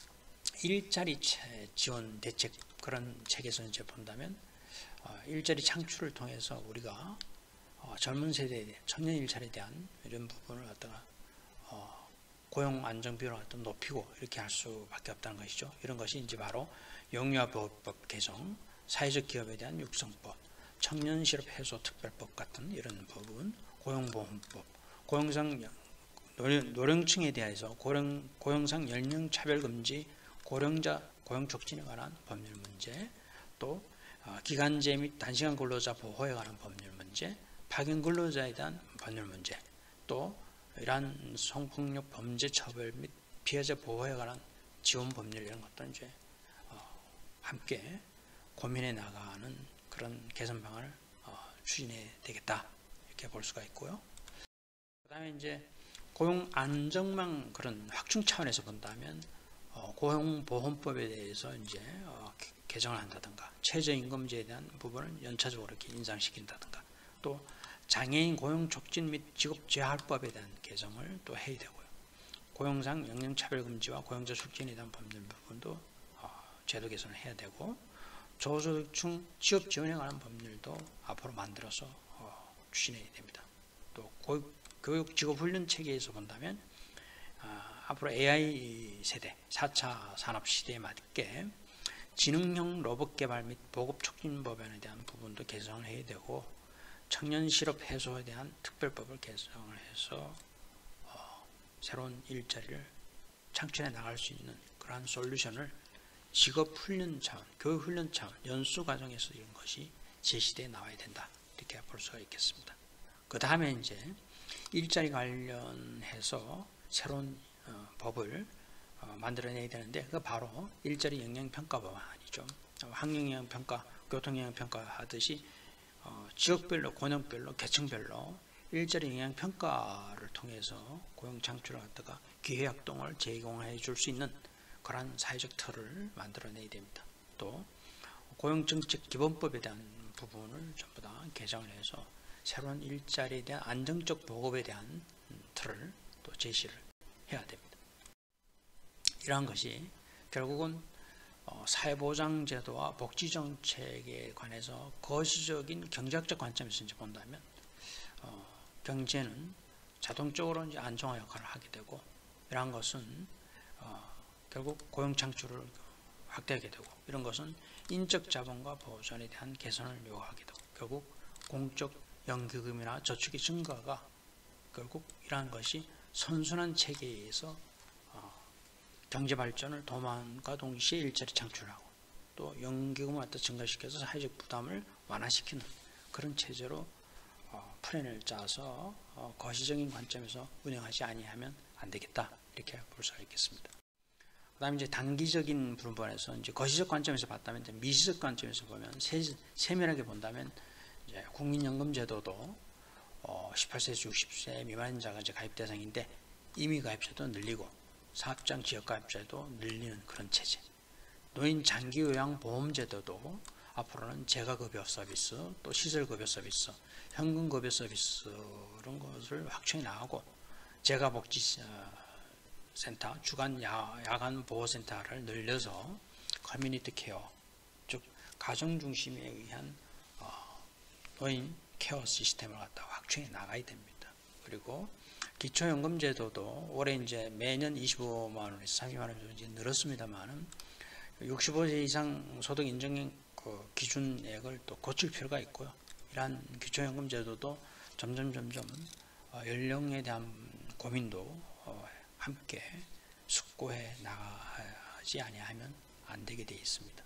일자리 지원 대책 그런 책에서 이제 본다면 어, 일자리 창출을 통해서 우리가 어, 젊은 세대에 대한 청년 일자리에 대한 이런 부분을 갖다가 어, 고용 안정 비율을 좀 높이고 이렇게 할 수밖에 없다는 것이죠. 이런 것이 이제 바로 영유아보호법 개정, 사회적 기업에 대한 육성법, 청년 실업 해소 특별법 같은 이런 부분, 고용보험법, 고용상 노령층에 대해서 고령, 고용상 연령 차별 금지, 고령자 고용 촉진에 관한 법률 문제, 또 어, 기간제 및 단시간 근로자 보호에 관한 법률 문제, 파견 근로자에 대한 법률 문제, 또 이러한 성폭력 범죄 처벌 및 피해자 보호에 관한 지원 법률 이런 것도 이제 어, 함께 고민해 나가는 그런 개선 방안을 어, 추진해야 되겠다, 이렇게 볼 수가 있고요. 그 다음에 이제 고용 안정망 그런 확충 차원에서 본다면 어, 고용보험법에 대해서 이제 어, 개정을 한다든가 최저임금제에 대한 부분을 연차적으로 이렇게 인상시킨다든가 또 장애인 고용 촉진 및 직업재활법에 대한 개정을 또 해야 되고요. 고용상 영향차별금지와 고용자 촉진에 대한 법률 부분도 어, 제도 개선을 해야 되고 저소득층 취업 지원에 관한 법률도 앞으로 만들어서 어, 추진해야 됩니다. 또 고, 교육 직업 훈련 체계에서 본다면 어, 앞으로 에이아이 세대 사 차 산업 시대에 맞게 지능형 로봇 개발 및 보급 촉진 법안에 대한 부분도 개정을 해야 되고, 청년 실업 해소에 대한 특별법을 개정을 해서 어, 새로운 일자리를 창출해 나갈 수 있는 그러한 솔루션을 직업 훈련 차원, 교육 훈련 차원, 연수 과정에서 이런 것이 제시되어 나와야 된다, 이렇게 볼 수가 있겠습니다. 그 다음에 이제 일자리 관련해서 새로운 어, 법을 어, 만들어내야 되는데, 그 바로 일자리 영향평가 법안이죠. 환경영향평가, 교통영향평가 하듯이 어, 지역별로, 권역별로, 계층별로 일자리 영향평가를 통해서 고용 창출을 갖다가 기회활동을 제공해 줄 수 있는 그러한 사회적 틀을 만들어내야 됩니다. 또 고용정책 기본법에 대한 부분을 전부 다 개정을 해서 새로운 일자리에 대한 안정적 보급에 대한 틀을 또 제시를 해야 됩니다. 이러한 것이 결국은 사회보장제도와 복지정책에 관해서 거시적인 경제학적 관점에서 이제 본다면 어, 경제는 자동적으로 이제 안정화 역할을 하게 되고, 이러한 것은 어, 결국 고용 창출을 확대하게 되고, 이런 것은 인적 자본과 보존에 대한 개선을 요구하게 되고, 결국 공적 연기금이나 저축의 증가가 결국 이러한 것이 선순환 체계에서 어, 경제 발전을 도모함과 동시에 일자리 창출하고, 또 연기금을 갖다 증가시켜서 사회적 부담을 완화시키는 그런 체제로 어, 플랜을 짜서 어, 거시적인 관점에서 운영하지 아니하면 안 되겠다, 이렇게 볼 수가 있겠습니다. 그 다음에 이제 단기적인 부분에서 이제 거시적 관점에서 봤다면, 이제 미시적 관점에서 보면, 세, 세밀하게 본다면, 이제 국민연금제도도 어, 십팔 세에서 육십 세 미만자가 이제 가입 대상인데, 임의 가입자도 늘리고 사업장 지역 가입자도 늘리는 그런 체제. 노인 장기요양보험제도도 앞으로는 재가급여 서비스, 또 시설급여 서비스, 현금급여 서비스 이런 것을 확충해 나가고, 재가복지센터, 주간 야, 야간 보호센터를 늘려서 커뮤니티 케어, 즉 가정 중심에 의한 어, 노인 케어 시스템을 갖다 확충해 나가야 됩니다. 그리고 기초연금제도도 올해 이제 매년 이십오만 원에서 삼십만 원 정도 이제 늘었습니다만은, 육십오 세 이상 소득 인정 그 기준액을 또 고칠 필요가 있고요. 이러한 기초연금제도도 점점 점점 어, 연령에 대한 고민도 어, 함께 숙고해 나가지 아니하면 안 되게 되어 있습니다.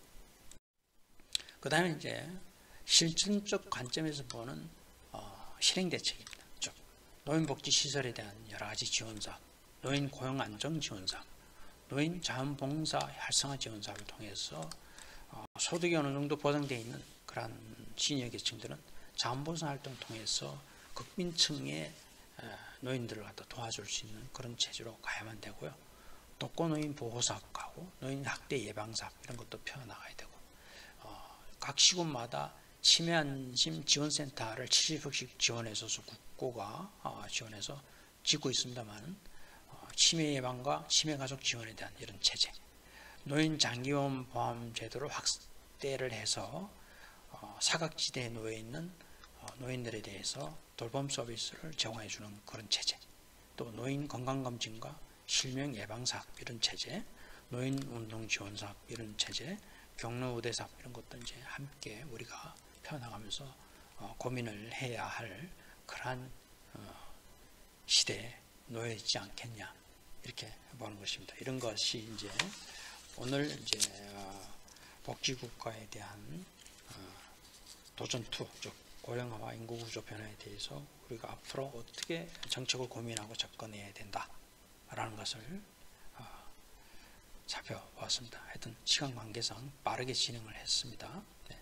그 다음에 이제 실천적 관점에서 보는 어, 실행 대책입니다. 즉 노인복지시설에 대한 여러 가지 지원 사업, 노인 고용 안정 지원 사업, 노인 자원봉사 활성화 지원 사업을 통해서 어, 소득이 어느 정도 보장되어 있는 그러한 시니어 계층들은 자원봉사 활동을 통해서 극빈층의 노인들을 갖다 도와줄 수 있는 그런 체제로 가야만 되고요. 독거노인 보호사업 가고, 노인 학대 예방사업 이런 것도 펴나가야 되고, 어, 각 시군마다 치매안심 지원센터를 칠십 억씩 지원해서 국고가 어, 지원해서 짓고 있습니다만, 어, 치매 예방과 치매 가족 지원에 대한 이런 체제, 노인 장기보험 보험 제도를 확대를 해서 어, 사각지대에 놓여 있는 어, 노인들에 대해서 돌봄 서비스를 제공해 주는 그런 체제, 또 노인 건강검진과 실명 예방사업 이런 체제, 노인 운동 지원 사업 이런 체제, 경로 우대 사업 이런 것도 이제 함께 우리가 펴나가면서 어, 고민을 해야 할 그러한 어, 시대에 놓여 있지 않겠냐, 이렇게 보는 것입니다. 이런 것이 이제 오늘 이제 어, 복지국가에 대한 어, 도전 투, 즉 고령화와 인구구조 변화에 대해서 우리가 앞으로 어떻게 정책을 고민하고 접근해야 된다라는 것을 어, 살펴보았습니다. 하여튼 시간 관계상 빠르게 진행을 했습니다. 네.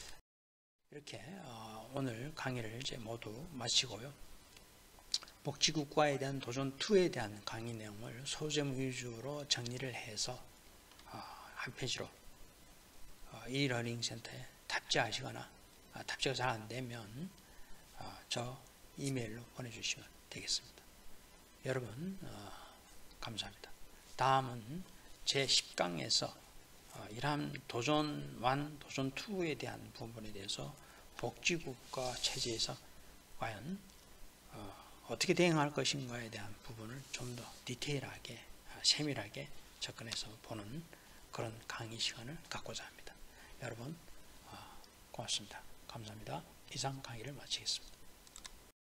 이렇게 어, 오늘 강의를 이제 모두 마치고요. 복지국가에 대한 도전 투에 대한 강의 내용을 소제목 위주로 정리를 해서 어, 한 페이지로 어, 이러닝 센터에 탑재하시거나 어, 탑재가 잘 안되면 어, 저 이메일로 보내주시면 되겠습니다. 여러분 어, 감사합니다. 다음은 제십 강에서 어, 이러한 도전 일, 도전 이에 대한 부분에 대해서 복지국가 체제에서 과연 어, 어떻게 대응할 것인가에 대한 부분을 좀 더 디테일하게, 세밀하게 접근해서 보는 그런 강의 시간을 갖고자 합니다. 여러분 고맙습니다. 감사합니다. 이상 강의를 마치겠습니다.